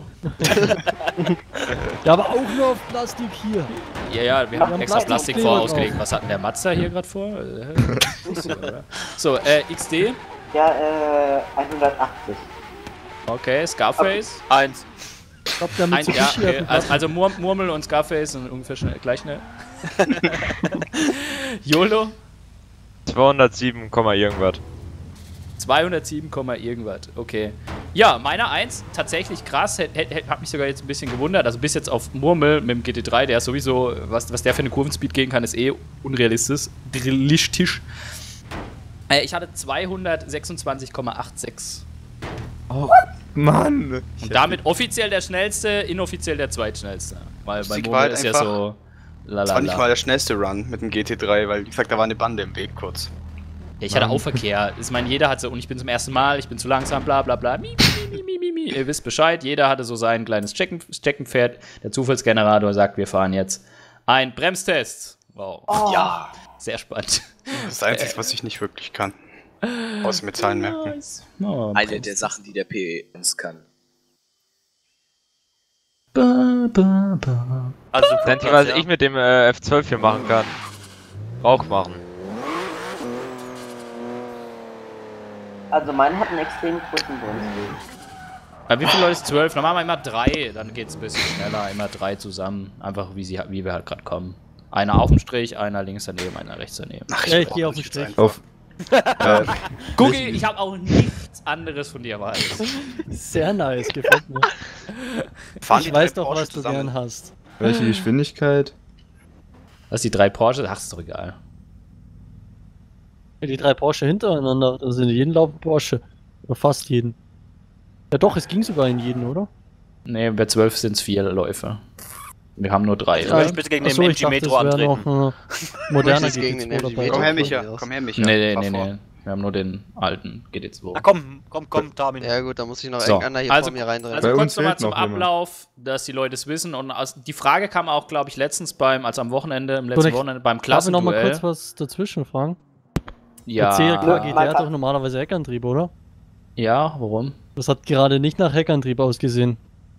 Ja, aber auch nur auf Plastik hier. Ja, ja, wir haben haben extra Plastik Plastikkleber vor drauf. ausgelegt. Was hat denn der Mazda hier gerade vor? Äh, so, oder? So, äh, X D. Ja, äh, hundertachtzig. Okay, Scarface. Eins. Ich glaub, der Ein, ja, Mitsubishi okay. hat Also, also Mur Murmel und Scarface sind ungefähr schnell, gleich schnell. YOLO. zweihundertsieben, irgendwas. zweihundertsieben, irgendwas. Okay. Ja, meine eins, tatsächlich krass. Hätt, hätt, hat mich sogar jetzt ein bisschen gewundert. Also bis jetzt auf Murmel mit dem G T drei, der ist sowieso, was, was der für eine Kurvenspeed gehen kann, ist eh unrealistisch. Realistisch. Äh, ich hatte zweihundertsechsundzwanzig Komma sechsundachtzig. Oh, Mann! Und damit offiziell der schnellste, inoffiziell der zweitschnellste. Weil bei Musik war Murmel halt ist ja einfach- so. Das war nicht mal Lalala. der schnellste Run mit dem G T drei, weil, wie gesagt, da war eine Bande im Weg kurz. Ja, ich hatte auch Verkehr. Ich meine, jeder hat so, und ich bin zum ersten Mal, ich bin zu langsam, bla bla bla. Mi, mi, mi, mi, mi, mi. Ihr wisst Bescheid, jeder hatte so sein kleines Checken, Checkenpferd. Der Zufallsgenerator sagt, wir fahren jetzt ein Bremstest. Wow. Oh. Ja! Sehr spannend. Das ist das Einzige, was ich nicht wirklich kann. Außer mit Zahlen merken. Oh, Eine der Sachen, die der P eins kann. Ba, ba, ba. Also, das Einzige, was ich mit dem äh, F zwölf hier machen kann. Rauch machen. Also mein hat einen extrem kurzen Bremsweg. Bei wie viele Leute ist zwölf? Dann machen wir immer drei, dann geht es ein bisschen schneller. Immer drei zusammen. Einfach wie, sie, wie wir halt gerade kommen. Einer auf dem Strich, einer links daneben, einer rechts daneben. Ach, ich, ja, ich gehe auf den Strich. Auf. äh, Gucki, ich habe auch nichts anderes von dir erwartet. Sehr nice, gefällt mir. Ich weiß doch, was du gern hast. Welche Geschwindigkeit? Was, die drei Porsche? Ach, ist doch egal. Die drei Porsche hintereinander, das sind jeden Lauf Porsche. Oder fast jeden. Ja doch, es ging sogar in jeden, oder? Ne, bei zwölf sind es vier Läufe. Wir haben nur drei. Ja, ich bitte gegen den M G Metro antreten. Noch, äh, moderner gegen den M G Metro. Komm her, Micha. Komm her, Micha. Nee, nee, nee, nee. Wir haben nur den alten G T zwei. Ah, komm, komm, komm, Tamin. Ja gut, da muss ich noch so. irgendeiner hier also, vor mir reindrehen. Also kurz nochmal zum Ablauf, dass die Leute es wissen. Und aus, die Frage kam auch, glaube ich, letztens beim, also am Wochenende, im letzten Wochenende beim Klassenduell. Darf ich noch mal kurz was dazwischen fragen? Ja. Der C L K G, der hat doch normalerweise Heckantrieb, oder? Ja, warum? Das hat gerade nicht nach Heckantrieb ausgesehen.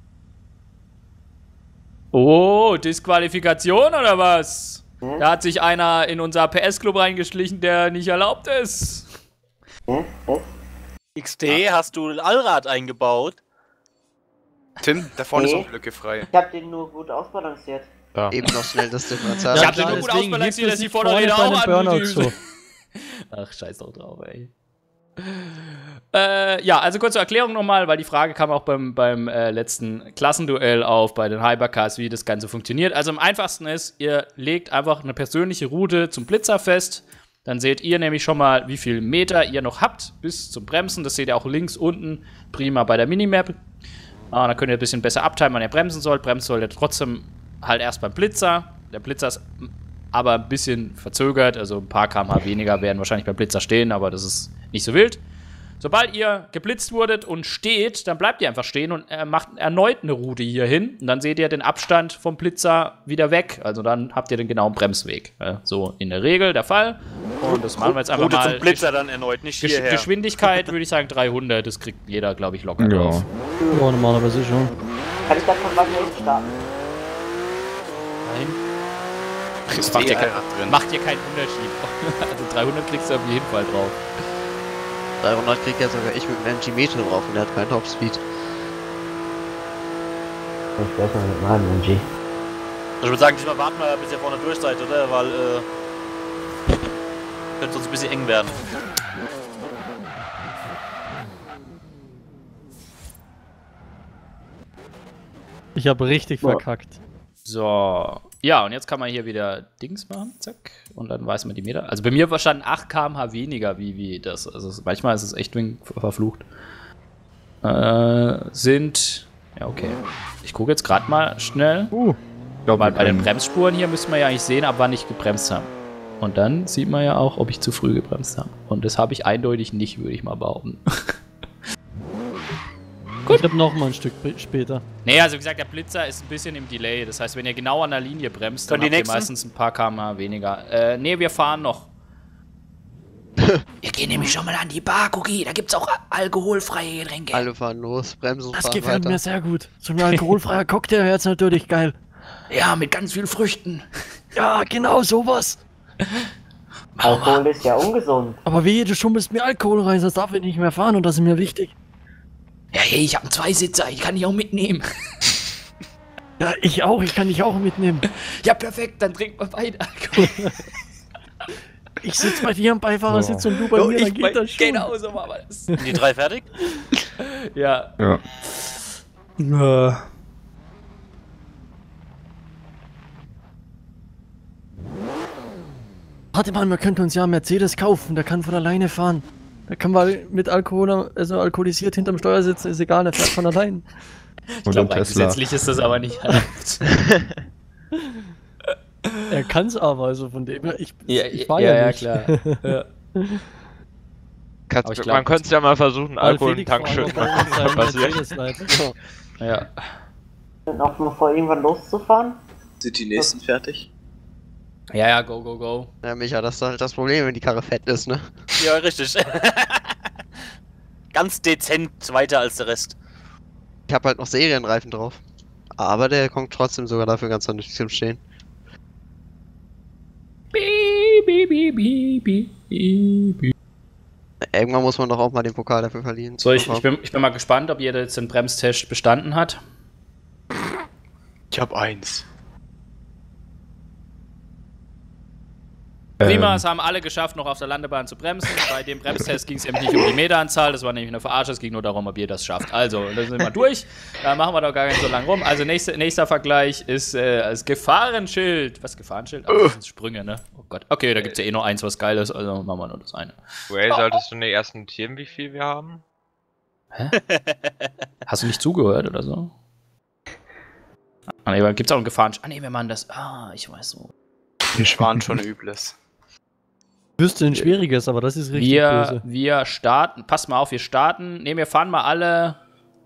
Oh, Disqualifikation oder was? Hm? Da hat sich einer in unser P S-Club reingeschlichen, der nicht erlaubt ist. Hm? Hm? X D, hast du Allrad eingebaut? Tim, da vorne nee. ist auch Lücke frei. Ich hab den nur gut ausbalanciert. Ja. Eben noch schnell das Differential. Ich hab den nur gut ausbalanciert, dass die Vorderräder auch an. So. Ach, scheiß doch drauf, ey. Äh, ja, also kurze Erklärung nochmal, weil die Frage kam auch beim, beim äh, letzten Klassenduell auf, bei den Hypercars, wie das Ganze funktioniert. Also am einfachsten ist, ihr legt einfach eine persönliche Route zum Blitzer fest. Dann seht ihr nämlich schon mal, wie viel Meter ihr noch habt bis zum Bremsen. Das seht ihr auch links unten prima bei der Minimap. Ah, dann könnt ihr ein bisschen besser abteilen, wann ihr bremsen sollt. Bremsen sollt ihr trotzdem halt erst beim Blitzer. Der Blitzer ist aber ein bisschen verzögert, also ein paar Kilometer pro Stunde weniger werden wahrscheinlich beim Blitzer stehen, aber das ist nicht so wild. Sobald ihr geblitzt wurdet und steht, dann bleibt ihr einfach stehen und äh, macht erneut eine Route hier hin. Und dann seht ihr den Abstand vom Blitzer wieder weg. Also dann habt ihr den genauen Bremsweg. Äh, so in der Regel der Fall. Und das machen wir jetzt einfach Route mal. Zum Blitzer dann erneut, nicht Gesch hierher. Geschwindigkeit würde ich sagen dreihundert. Das kriegt jeder, glaube ich, locker drauf. Ja, normalerweise schon. Kann ich das von Magneten starten? Nein. Das macht, dir kein, macht dir keinen Unterschied. Also dreihundert kriegst du auf jeden Fall drauf. dreihundert kriegt ja sogar ich mit dem M G Metro drauf und der hat keinen Topspeed. Ich weiß noch mit meinem M G. Also ich würde sagen, diesmal warten wir, bis ihr vorne durch seid, oder? Weil, äh... könnte sonst ein bisschen eng werden. Ich habe richtig ja. verkackt. So. Ja, und jetzt kann man hier wieder Dings machen, zack, und dann weiß man die Meter. Also bei mir war schon acht Kilometer pro Stunde weniger, wie, wie das. Also es, manchmal ist es echt verflucht. Äh, sind, ja okay. Ich gucke jetzt gerade mal schnell. Uh, glaub, Weil bei den Bremsspuren hier müsste man ja eigentlich sehen, ab wann ich gebremst habe. Und dann sieht man ja auch, ob ich zu früh gebremst habe. Und das habe ich eindeutig nicht, würde ich mal behaupten. Gut. Ich habe noch mal ein Stück später. Nee, also wie gesagt, der Blitzer ist ein bisschen im Delay. Das heißt, wenn ihr genau an der Linie bremst, dann habt ihr meistens ein paar Kilometer pro Stunde weniger. Äh, nee, wir fahren noch. Wir gehen nämlich schon mal an die Bar, Cookie. Da gibt's auch alkoholfreie Getränke. Alle fahren los, bremsen und Das fahren gefällt weiter. mir sehr gut. So ein alkoholfreier Cocktail wäre jetzt natürlich geil. Ja, mit ganz viel Früchten. Ja, genau sowas. Alkohol ist ja ungesund. Aber wehe, du schummelst mir Alkohol rein, das darf ich nicht mehr fahren und das ist mir wichtig. Ja, hey, ich habe einen Zweisitzer, ich kann dich auch mitnehmen. Ja, ich auch, ich kann dich auch mitnehmen. Ja, perfekt, dann trinken wir beide Alkohol. Ich sitze bei dir am Beifahrersitz und du bei oh, mir, ich dann geht bei, das schon. Genau so machen wir das. Sind die drei fertig? Ja. Ja. Ja. Warte mal, man könnte uns ja einen Mercedes kaufen, der kann von alleine fahren. Da kann man mit Alkohol, also alkoholisiert hinterm Steuer sitzen, ist egal, der fährt von allein. Ich glaube, gesetzlich ist das aber nicht erlaubt. Er kann es aber, also von dem her, ich, ja, ich war ja, ja, ja nicht. klar. Ja. Kannst, glaub, man könnte es ja mal versuchen, Alkohol in den Tank Felix schütten, mal gucken, was passiert. Ja. Sind auch nur vor, irgendwann loszufahren? Sind die nächsten fertig? Ja, ja, go, go, go. Ja, Micha, das ist halt das Problem, wenn die Karre fett ist, ne? Ja, richtig. Ganz dezent weiter als der Rest. Ich habe halt noch Serienreifen drauf. Aber der kommt trotzdem sogar dafür ganz ordentlich zum Stehen. Bi, bi, bi, bi, bi. Irgendwann muss man doch auch mal den Pokal dafür verlieren. So, ich, ich, bin, ich bin mal gespannt, ob jeder jetzt den Bremstest bestanden hat. Ich hab eins. Prima, Ähm. es haben alle geschafft, noch auf der Landebahn zu bremsen. Bei dem Bremstest ging es nämlich nicht um die Meteranzahl, das war nämlich eine Verarsche, es ging nur darum, ob ihr das schafft. Also, da sind wir durch. Da machen wir doch gar nicht so lange rum. Also, nächste, nächster Vergleich ist äh, das Gefahrenschild. Was, Gefahrenschild? Oh, das sind Sprünge, ne? Oh Gott. Okay, da gibt es ja eh nur eins, was geil ist, also machen wir nur das eine. Ray, solltest du nicht erst notieren, wie viel wir haben? Hä? Hast du nicht zugehört oder so? Ah, ne, gibt's auch ein Gefahrenschild. Ah, ne, wenn man das. Ah, ich weiß so. Wir sparen schon Übles. Wüsste ein schwieriges, aber das ist richtig Wir, böse. wir starten, passt mal auf, wir starten. Ne, wir fahren mal alle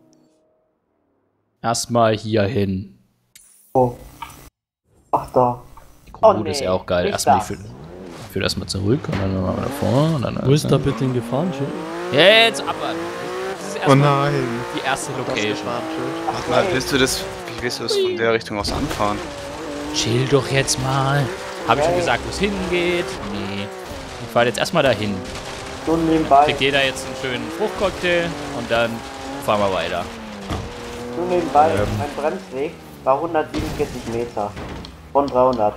erstmal hier hin. Oh. Ach da. Die Oh, Kommode ist nee, ja auch geil. nicht Erstmal das. ich führe führ erstmal zurück und dann mal davor. Und dann, Wo ist da bitte ein Gefahrenschild? Jetzt abwarten. Das ist Oh erstmal nein. die erste Location. Ach, mal, willst du das, wie willst du das von der Richtung aus anfahren? Chill doch jetzt mal. Habe ich schon gesagt, wo es hingeht? Nee. Ich fahre jetzt erstmal dahin. So nebenbei. Kriegt jeder jetzt einen schönen Fruchtcocktail und dann fahren wir weiter. So nebenbei. Ähm. Mein Bremsweg war hundertsiebenundvierzig Meter. Von dreihundert.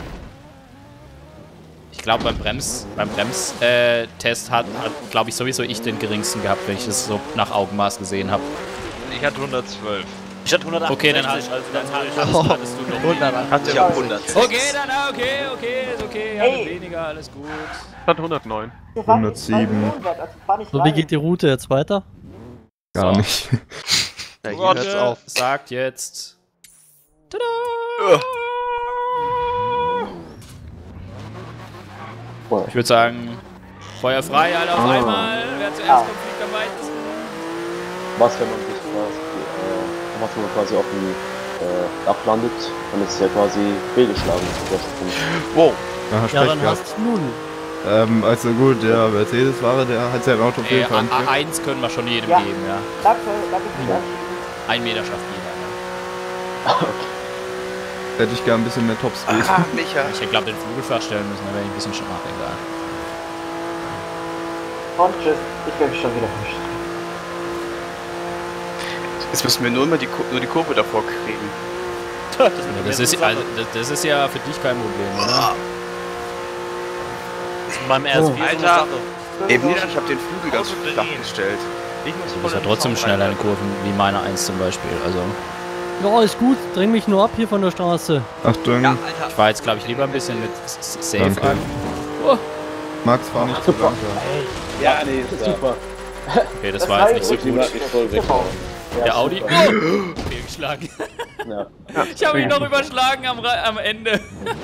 Ich glaube, beim Brems, beim Bremstest äh, Test hat, hat glaube ich, sowieso ich den geringsten gehabt, wenn ich das so nach Augenmaß gesehen habe. Ich hatte hundertzwölf. Ich hatte hundertachtzig. Okay, dann, halt, also dann, dann halt, halt, hattest, hattest du noch weniger. Hatte ja hundert. Okay, dann, okay, okay, ist okay, Hey. hatte weniger, alles gut. Ich hatte hundertneun. hundertsieben. So, wie geht die Route jetzt weiter? Gar So. nicht. Ja, hier Rotte hört's auf. sagt jetzt. Tada! Ich würde sagen, Feuer frei, alle auf Ah. einmal. Wer zuerst Ah. kommt, fliegt am weitesten. Was, wenn man sich quasi, äh, was wenn man quasi auf dem äh, Dach landet, dann ist es ja quasi fehlgeschlagen. Wow. Ja, hast Ja, recht dann gehabt. hast du null. Ähm, also gut, der Mercedes-Fahrer, der hat sein Auto auf Ey, jeden Fall A entdeckt. eins können wir schon jedem Ja. geben, ja. Danke, danke für das. Ein Meter schafft jeder, ja. Hätte ich gern ein bisschen mehr Topspeed. Ah, Micha. Ich glaube, den Flügel feststellen müssen, dann wäre ich ein bisschen schwach, egal. Und tschüss. Ich bin schon wieder verstanden. Jetzt müssen wir nur immer die, Kur- nur die Kurve davor kriegen. Ja, das, ist, also, das, das ist ja für dich kein Problem, oder? Beim R S vier ist eine Alter. Sache. Eben nicht, ich habe den Flügel ganz Auto flach drehen. gestellt. Ich muss Du voll bist ja in den trotzdem Zaun schneller in rein. Kurven, wie meine eins zum Beispiel. Also, Ja, ist gut. Dräng mich nur ab hier von der Straße. Achtung, Ja, Alter. ich fahre jetzt, glaube ich, lieber ein bisschen mit S- S- Safe Danke. an. Oh, Max, fahr nicht zu langsam. Ja, nee, super. okay, das war jetzt nicht so gut. Ultima ist voll weg. Ja, Der Audi. super. Oh, fehlgeschlagen. Ja. Ich habe ihn noch überschlagen am, Ra- am Ende.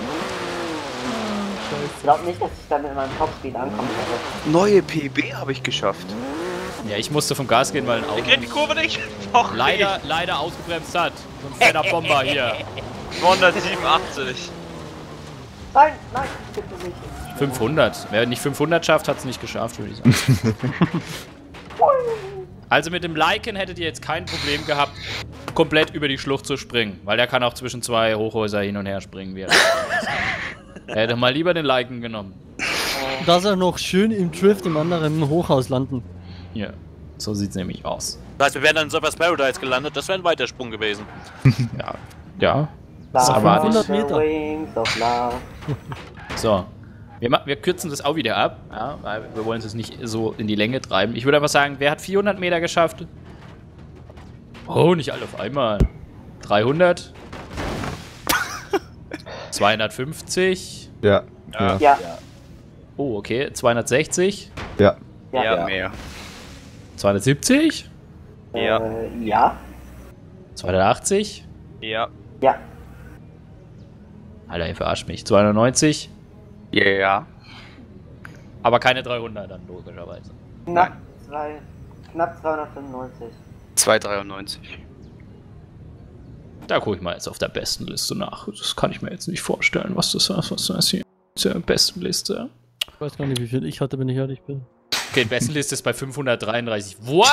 Ich glaube nicht, dass ich dann mit meinem Topspeed ankommen werde. Neue P B habe ich geschafft. Ja, ich musste vom Gas gehen, weil ein Auto Ich krieg die Kurve nicht. Doch, leider, leider ausgebremst hat. So ein fetter Bomber hier. zweihundertsiebenundachtzig. Nein, nein, bitte nicht. fünfhundert. Wer nicht fünfhundert schafft, hat es nicht geschafft, würde ich sagen. Also mit dem Liken hättet ihr jetzt kein Problem gehabt, komplett über die Schlucht zu springen. Weil der kann auch zwischen zwei Hochhäuser hin und her springen. Wie er das ist. Er hätte mal lieber den Liken genommen. Dass er noch schön im Drift im anderen Hochhaus landen. Hier, so sieht's nämlich aus. Das heißt, wir wären dann in Surfers Paradise gelandet, das wäre ein Weitersprung gewesen. Ja, ja. Love erwarte ich. is the fünfhundert Meter. Wings of love. So. Wir, ma- wir kürzen das auch wieder ab, ja, weil wir wollen es nicht so in die Länge treiben. Ich würde einfach sagen, wer hat vierhundert Meter geschafft? Oh, nicht alle auf einmal. dreihundert? zweihundertfünfzig? Ja. Ja. Ja, Oh, okay. zweihundertsechzig? Ja. ja, Ja, ja. mehr. zweihundertsiebzig? Ja. Äh, ja, zweihundertachtzig? Ja. ja. Alter, ihr verarscht mich. zweihundertneunzig? Ja, ja. Aber keine dreihundert dann, logischerweise. Knapp, zwei, knapp zweihundertfünfundneunzig. zweihundertdreiundneunzig. Da gucke ich mal jetzt auf der besten Liste nach. Das kann ich mir jetzt nicht vorstellen, was das ist, was das hier zur besten Liste. Ich weiß gar nicht, wie viel ich hatte, wenn ich ehrlich bin. Okay, die besten Liste ist bei fünfhundertdreiunddreißig. What?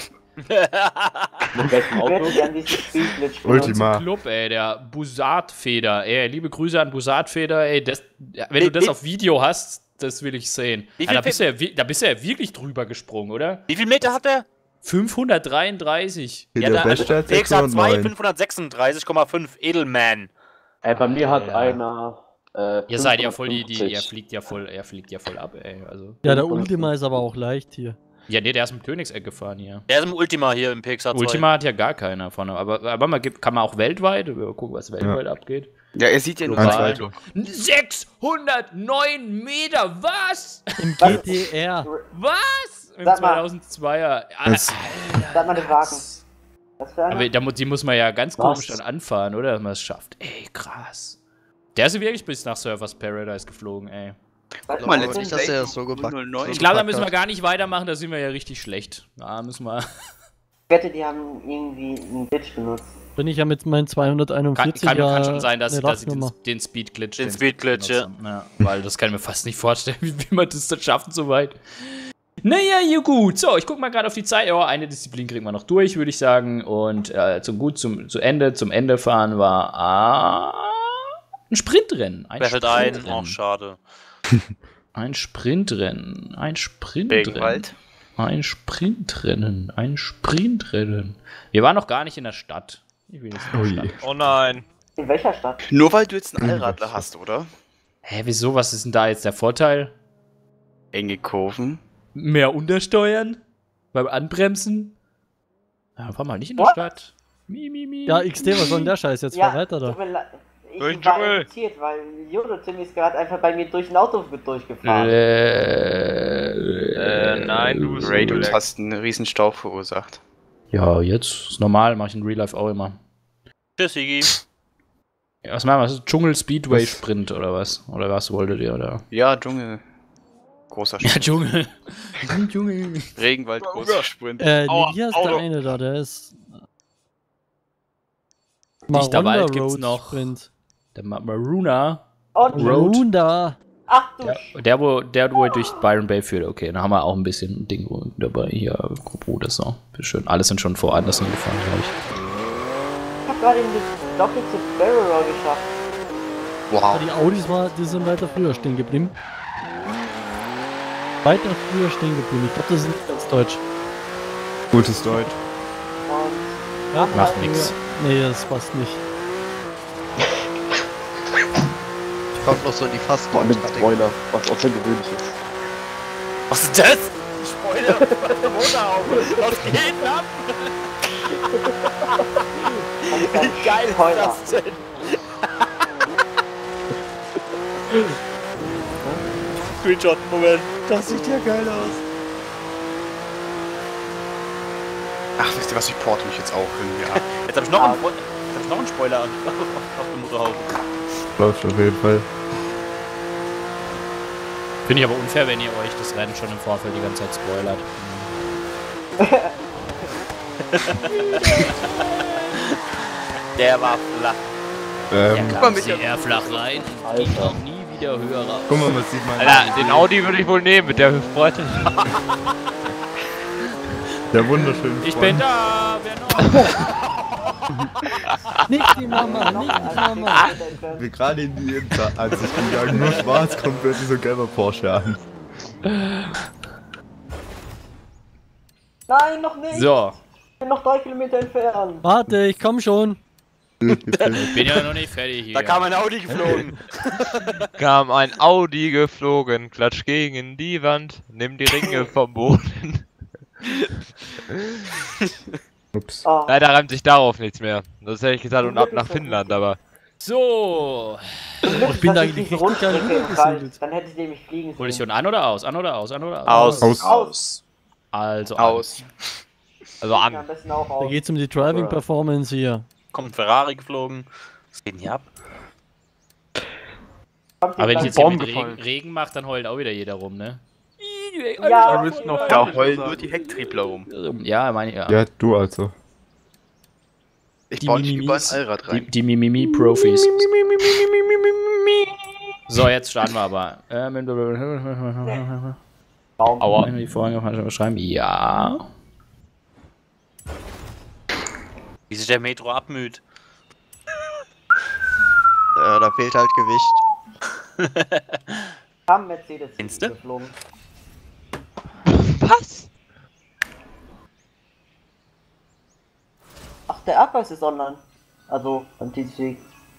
Ultima. Club, ey, der Busatfeder. Ey, liebe Grüße an Busatfeder. Ey, das, wenn du das auf Video hast, das will ich sehen. Wie Ja, viel da, bist du ja, wi- da bist du ja wirklich drüber gesprungen, oder? Wie viel Meter hat der? fünfhundertdreiunddreißig. Hier Ja, der der also Beste hat P X A zwei sechshundertneun. fünfhundertsechsunddreißig Komma fünf Edelman. Ey, bei mir hat einer. Äh, Ihr seid ja voll die, die, ihr fünfhundertfünfzig. fliegt ja voll, er fliegt ja voll ab, ey. Also. Ja, der Ultima ist aber auch leicht hier. Ja, nee, der ist mit Königseck gefahren hier. Der ist im Ultima hier im P X A zwei. Ultima hat ja gar keiner vorne. Aber, aber man gibt, kann man auch weltweit, wir gucken, was weltweit Ja. abgeht. Ja, er sieht ja nur Global. zwei. sechshundertneun Meter, was? Im G T R. Was? Im Sag mal. zweitausendzweier. Das- Sag mal den Wagen. Was für einer? Aber da, mu- die muss man ja ganz Was? komisch dann anfahren, oder? Dass man es schafft. Ey, krass. Der ist wirklich bis nach Surfers Paradise geflogen, ey. Warte mal, was letztens sind nicht, dass er das so null gepackt null neun. Ich glaube, da müssen wir gar nicht weitermachen, da sind wir ja richtig schlecht. Da müssen wir. Ich wette, die haben irgendwie einen Glitch benutzt. Bin ich ja mit meinen Kann, zweihunderteinundvierzig kann, ja kann schon sein, dass, eine dass sie den, Lastnummer. den Speed-Glitch. Den Speed-Glitch, ja. ja. Weil das kann ich mir fast nicht vorstellen, wie, wie man das dann schaffen so weit. Naja, ja gut. So, ich guck mal gerade auf die Zeit. Ja, eine Disziplin kriegen wir noch durch, würde ich sagen. Und äh, zum gut zum zu Ende, zum Ende fahren war ah, ein Sprintrennen. Ein Wer fällt ein? Sprintrennen. Auch schade. Ein Sprintrennen. Ein Sprintrennen. Regenwald. Ein Sprintrennen. Ein Sprintrennen. Wir waren noch gar nicht in der Stadt. Ich will jetzt in der Ui. Stadt. Oh nein. In welcher Stadt? Nur weil du jetzt einen Allradler hast, oder? Hä, wieso? Was ist denn da jetzt der Vorteil? Enge Kurven. Mehr Untersteuern? Beim Anbremsen? Ja, fahr mal nicht in der What? Stadt. Mi, mi, mi. Ja, X D, was soll denn der Scheiß jetzt? Ja, Fahr weiter tut da. mir leid. Ich Durch den war Dschungel. irritiert, weil Jodotim ist gerade einfach bei mir durch ein Auto durchgefahren. Äh, Äh, nein, du bist Ray, du relaxed. hast einen riesen Stau verursacht. Ja, jetzt ist normal, mache ich in Real Life auch immer. Tschüss, Iggy. Ja, was machen wir? Das ist Dschungel Speedway Sprint oder was? Oder was wolltet ihr? Oder? Ja, Dschungel. Großer Ja, Sprint. Dschungel. Dschungel. Regenwald, großer Sprint. Äh, Aua, nee, wie heißt Auto. der eine da? Der ist. Dichterwald Maronda gibt's Road noch. Sprint. Der Ma Maruna. Und Road. Marunda. ach du Der, Sch- der, wo, der, wo durch Byron Bay führt. Okay, dann haben wir auch ein bisschen Ding dabei. Hier, Gruppe, das so. Schön. Alle sind schon vor Anderson gefahren, glaube ich. ich hab gerade den doppelt zu Barrel Roll geschafft. Aber Wow. die Audis war, die sind weiter früher stehen geblieben. Weiter früher stehen geblieben. Ich glaube, das ist nicht ganz deutsch. Gutes Deutsch. Und Ja, Macht nix. Nee, das passt nicht. Kommt noch so in die fast Vor allem Spoiler, was außergewöhnlich ist. Was ist das? Spoiler. Motorhaube. Was geht ab? Wie geil ist das denn? Screenshot, Moment. Das sieht ja geil aus. Ach, wisst ihr was, ich porte mich jetzt auch hin, ja. Jetzt hab ich noch, einen, Spo- jetzt hab ich noch einen Spoiler an. Auf dem Motorhaube. Läuft auf jeden Fall. Finde ich aber unfair, wenn ihr euch das Rennen schon im Vorfeld die ganze Zeit spoilert. Der war flach. Ähm, Guck mal mit Sie der... eher flach rein und ging noch nie wieder höher raus. guck mal, was sieht man. Alter, den Audi würde ich wohl nehmen mit der Hüftbreite. Der wunderschöne Ich Freund. bin da, wer noch? Nicht die Mama, nicht die Mama. Wir gerade in die Ansicht gegangen, nur schwarz kommt plötzlich so ein gelber Porsche an. nein, noch nicht. So, Ich bin noch drei Kilometer entfernt. Warte, ich komm schon. ich bin ja noch nicht fertig hier. Da kam ein Audi geflogen. Kam ein Audi geflogen, klatsch gegen die Wand, nimm die Ringe vom Boden. Ups. Oh. Leider reimt sich darauf nichts mehr. Das hätte ich gesagt und ab nach Finnland, aber. So, Ich bin da eigentlich diese richtig geil Rundstrecke im rübergesiedelt. Wald. Dann hätte ich nämlich fliegen hol ich sollen. schon an oder aus? An oder aus? An oder aus? Aus. Aus. Aus. Also an. Aus. Also Ja, an. am besten auch Da aus. geht's um die Driving Performance hier. Kommt ein Ferrari geflogen. Was geht denn hier ab? Kommt Aber wenn ich die jetzt hier Baum mit Regen, gefallen. Regen mache, dann heult auch wieder jeder rum, ne? Ja, Da müssen noch Da fertig heulen sein. nur die Hecktriebler rum. Ja, meine ich, ja. Ja, du also. Ich Die baue nicht überall Mimimis. ein Allrad Die, rein. die Mimimi-Profis. So, jetzt starten wir aber. Ähm, Aua. die Vorhänge falsch beschreiben. Ja. Wie sich der Metro abmüht. Ja, da fehlt halt Gewicht. Haben Mercedes Findste? geflogen. Was? Ach, der Abweis ist online. Also, beim T C.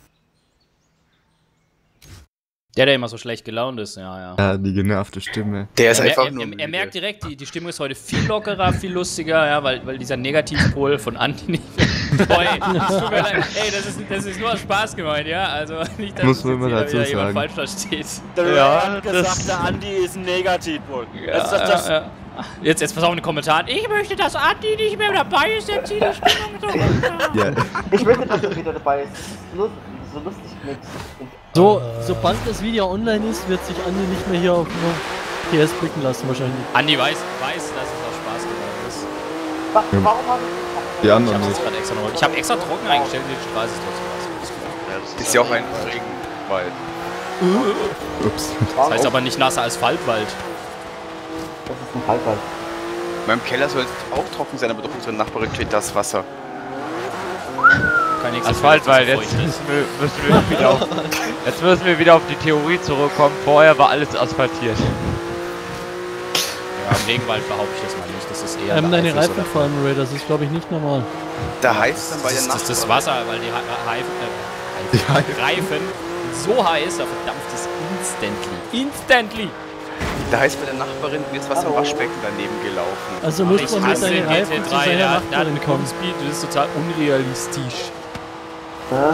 Der, der immer so schlecht gelaunt ist, ja, ja. Ja, die genervte Stimme. Der ist Er, einfach er, nur er, müde. er merkt direkt, die, die Stimmung ist heute viel lockerer, viel lustiger, ja, weil, weil dieser Negativpol von Andi nicht. Boah, ey, das tut mir leid. Ey, das ist, das ist nur aus Spaß gemeint, ja. Also nicht, dass Muss es man jetzt immer wieder, dazu wieder jemand sagen. falsch versteht. Der Ja, hat gesagt, das- der Andi ist ein Negativpol. Ja, das, das, das, ja, ja. Jetzt, jetzt pass auf in den Kommentaren. Ich möchte, dass Andi nicht mehr dabei ist, der zieht die Stimmung so runter. Ja, Ich möchte, dass er wieder dabei ist. Das ist lust- so lustig mit. So, sobald das Video online ist, wird sich Andi nicht mehr hier auf nur P S blicken lassen wahrscheinlich. Andi weiß, weiß, dass es auch Spaß gemacht ist. Wa warum habe ich die Ich anderen habe nicht. gerade extra noch. Ich habe extra trocken eingestellt, die Straße ist trotzdem was. Ja, das Ist ja auch ein Regenwald. Ups. Das heißt aber nicht nasser Asphaltwald. Das ist ein Kalkwald. In meinem Keller soll es auch trocken sein, aber durch unsere Nachbarin steht das Wasser. Kein nächstes Asphaltwald, Mal, dass jetzt es so feucht müssen wir, müssen wir wieder auf, jetzt müssen wir wieder auf die Theorie zurückkommen. Vorher war alles asphaltiert. ist. Ja, im Regenwald behaupte ich das mal nicht. Das ist eher Ähm, deine Einfluss Reifen oder- fallen, Ray, das ist glaube ich nicht normal. Da heißt es dann bei Das der ist, das ist das Nachbarin. Wasser, weil die Ha- Reifen, äh, Reifen, Reifen so heiß, da verdampft es instantly. Instantly! Da heißt bei der Nachbarin, mir ist was am Waschbecken daneben gelaufen. Also muss Ich man mit hasse deinen G Reifen T zu drei, seiner der hat der hat Nachbarin einen kommen. Speed, das ist total unrealistisch. Ja?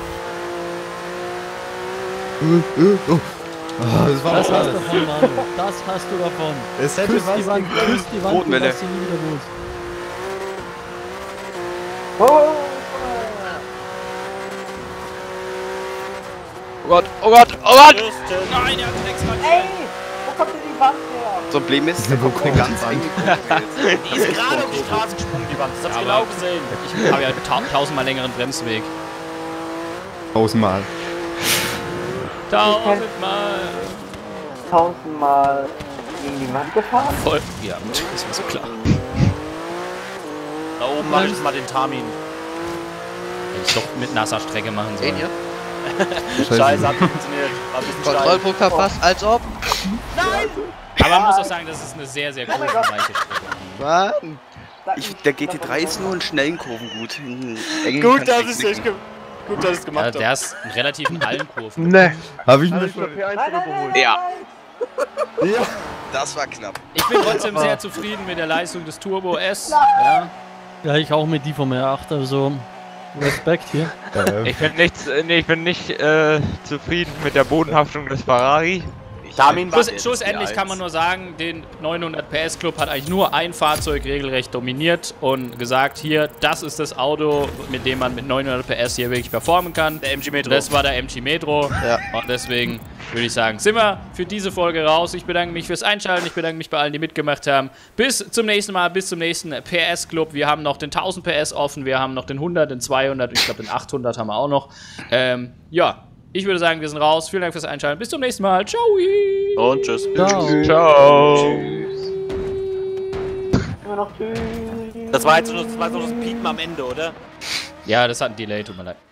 Oh, das war Das auch hast du alles. davon, Manu. Das hast du davon. Es hätte Küss die was Wand, geklappt. küss die Wand, du Rotwelle. machst sie nie wieder los. Oh, Oh Gott, oh Gott, oh Gott! Nein, der hat einen extra ey! Wo kommt denn die Wand her? Das Problem ist, da kommt eine ganz enge Kurve. Die ist gerade auf die Straße gesprungen, die Wand. Das hat sie Ja, genau aber- gesehen. Ich habe ja ta tausendmal längeren Bremsweg. Tausendmal. Tausendmal. Tausendmal gegen die Wand gefahren? Voll. Ja, ist mir so klar. Da oben mache ich jetzt mal den Tamin. Hätte ich doch mit nasser Strecke machen sollen. Den hier? Scheiße, hat funktioniert. War ein bisschen steil. Kontrollpunkt verpasst, als ob. Aber man muss auch sagen, das ist eine sehr, sehr kurvenreiche Strecke. Mann. Ich, der G T drei ist nur in schnellen Kurven gut. In engen Gut, kann dass ich ich knicken. dich Gut, dass ich es gemacht Ja, habe. der ist relativ in allen Kurven. Ne. Habe ich Hab mir ich nur schon. P eins Nein, nein, überholt. nein, Ja. nein. Ja. Das war knapp. Ich bin trotzdem sehr zufrieden mit der Leistung des Turbo S. Ja. Ja, ich auch mit die vom R acht, also Respekt hier. Ähm, Ich bin nicht, nee, ich bin nicht äh, zufrieden mit der Bodenhaftung des Ferrari. Tamin Schluss, war- schlussendlich kann man nur sagen, den neunhundert P S Club hat eigentlich nur ein Fahrzeug regelrecht dominiert und gesagt, hier, das ist das Auto, mit dem man mit neunhundert P S hier wirklich performen kann. Der M G Metro. Das war der M G Metro. Ja. Und deswegen würde ich sagen, sind wir für diese Folge raus. Ich bedanke mich fürs Einschalten. Ich bedanke mich bei allen, die mitgemacht haben. Bis zum nächsten Mal, bis zum nächsten P S Club. Wir haben noch den tausend P S offen. Wir haben noch den hundert, den zweihundert. Ich glaube, den achthundert haben wir auch noch. Ähm, ja, ich würde sagen, wir sind raus. Vielen Dank fürs Einschalten. Bis zum nächsten Mal. Ciao. Und tschüss. Ciao. Ciao. Immer noch tschüss. Das war jetzt nur das, war so das Piepen am Ende, oder? Ja, das hat ein Delay. Tut mir leid.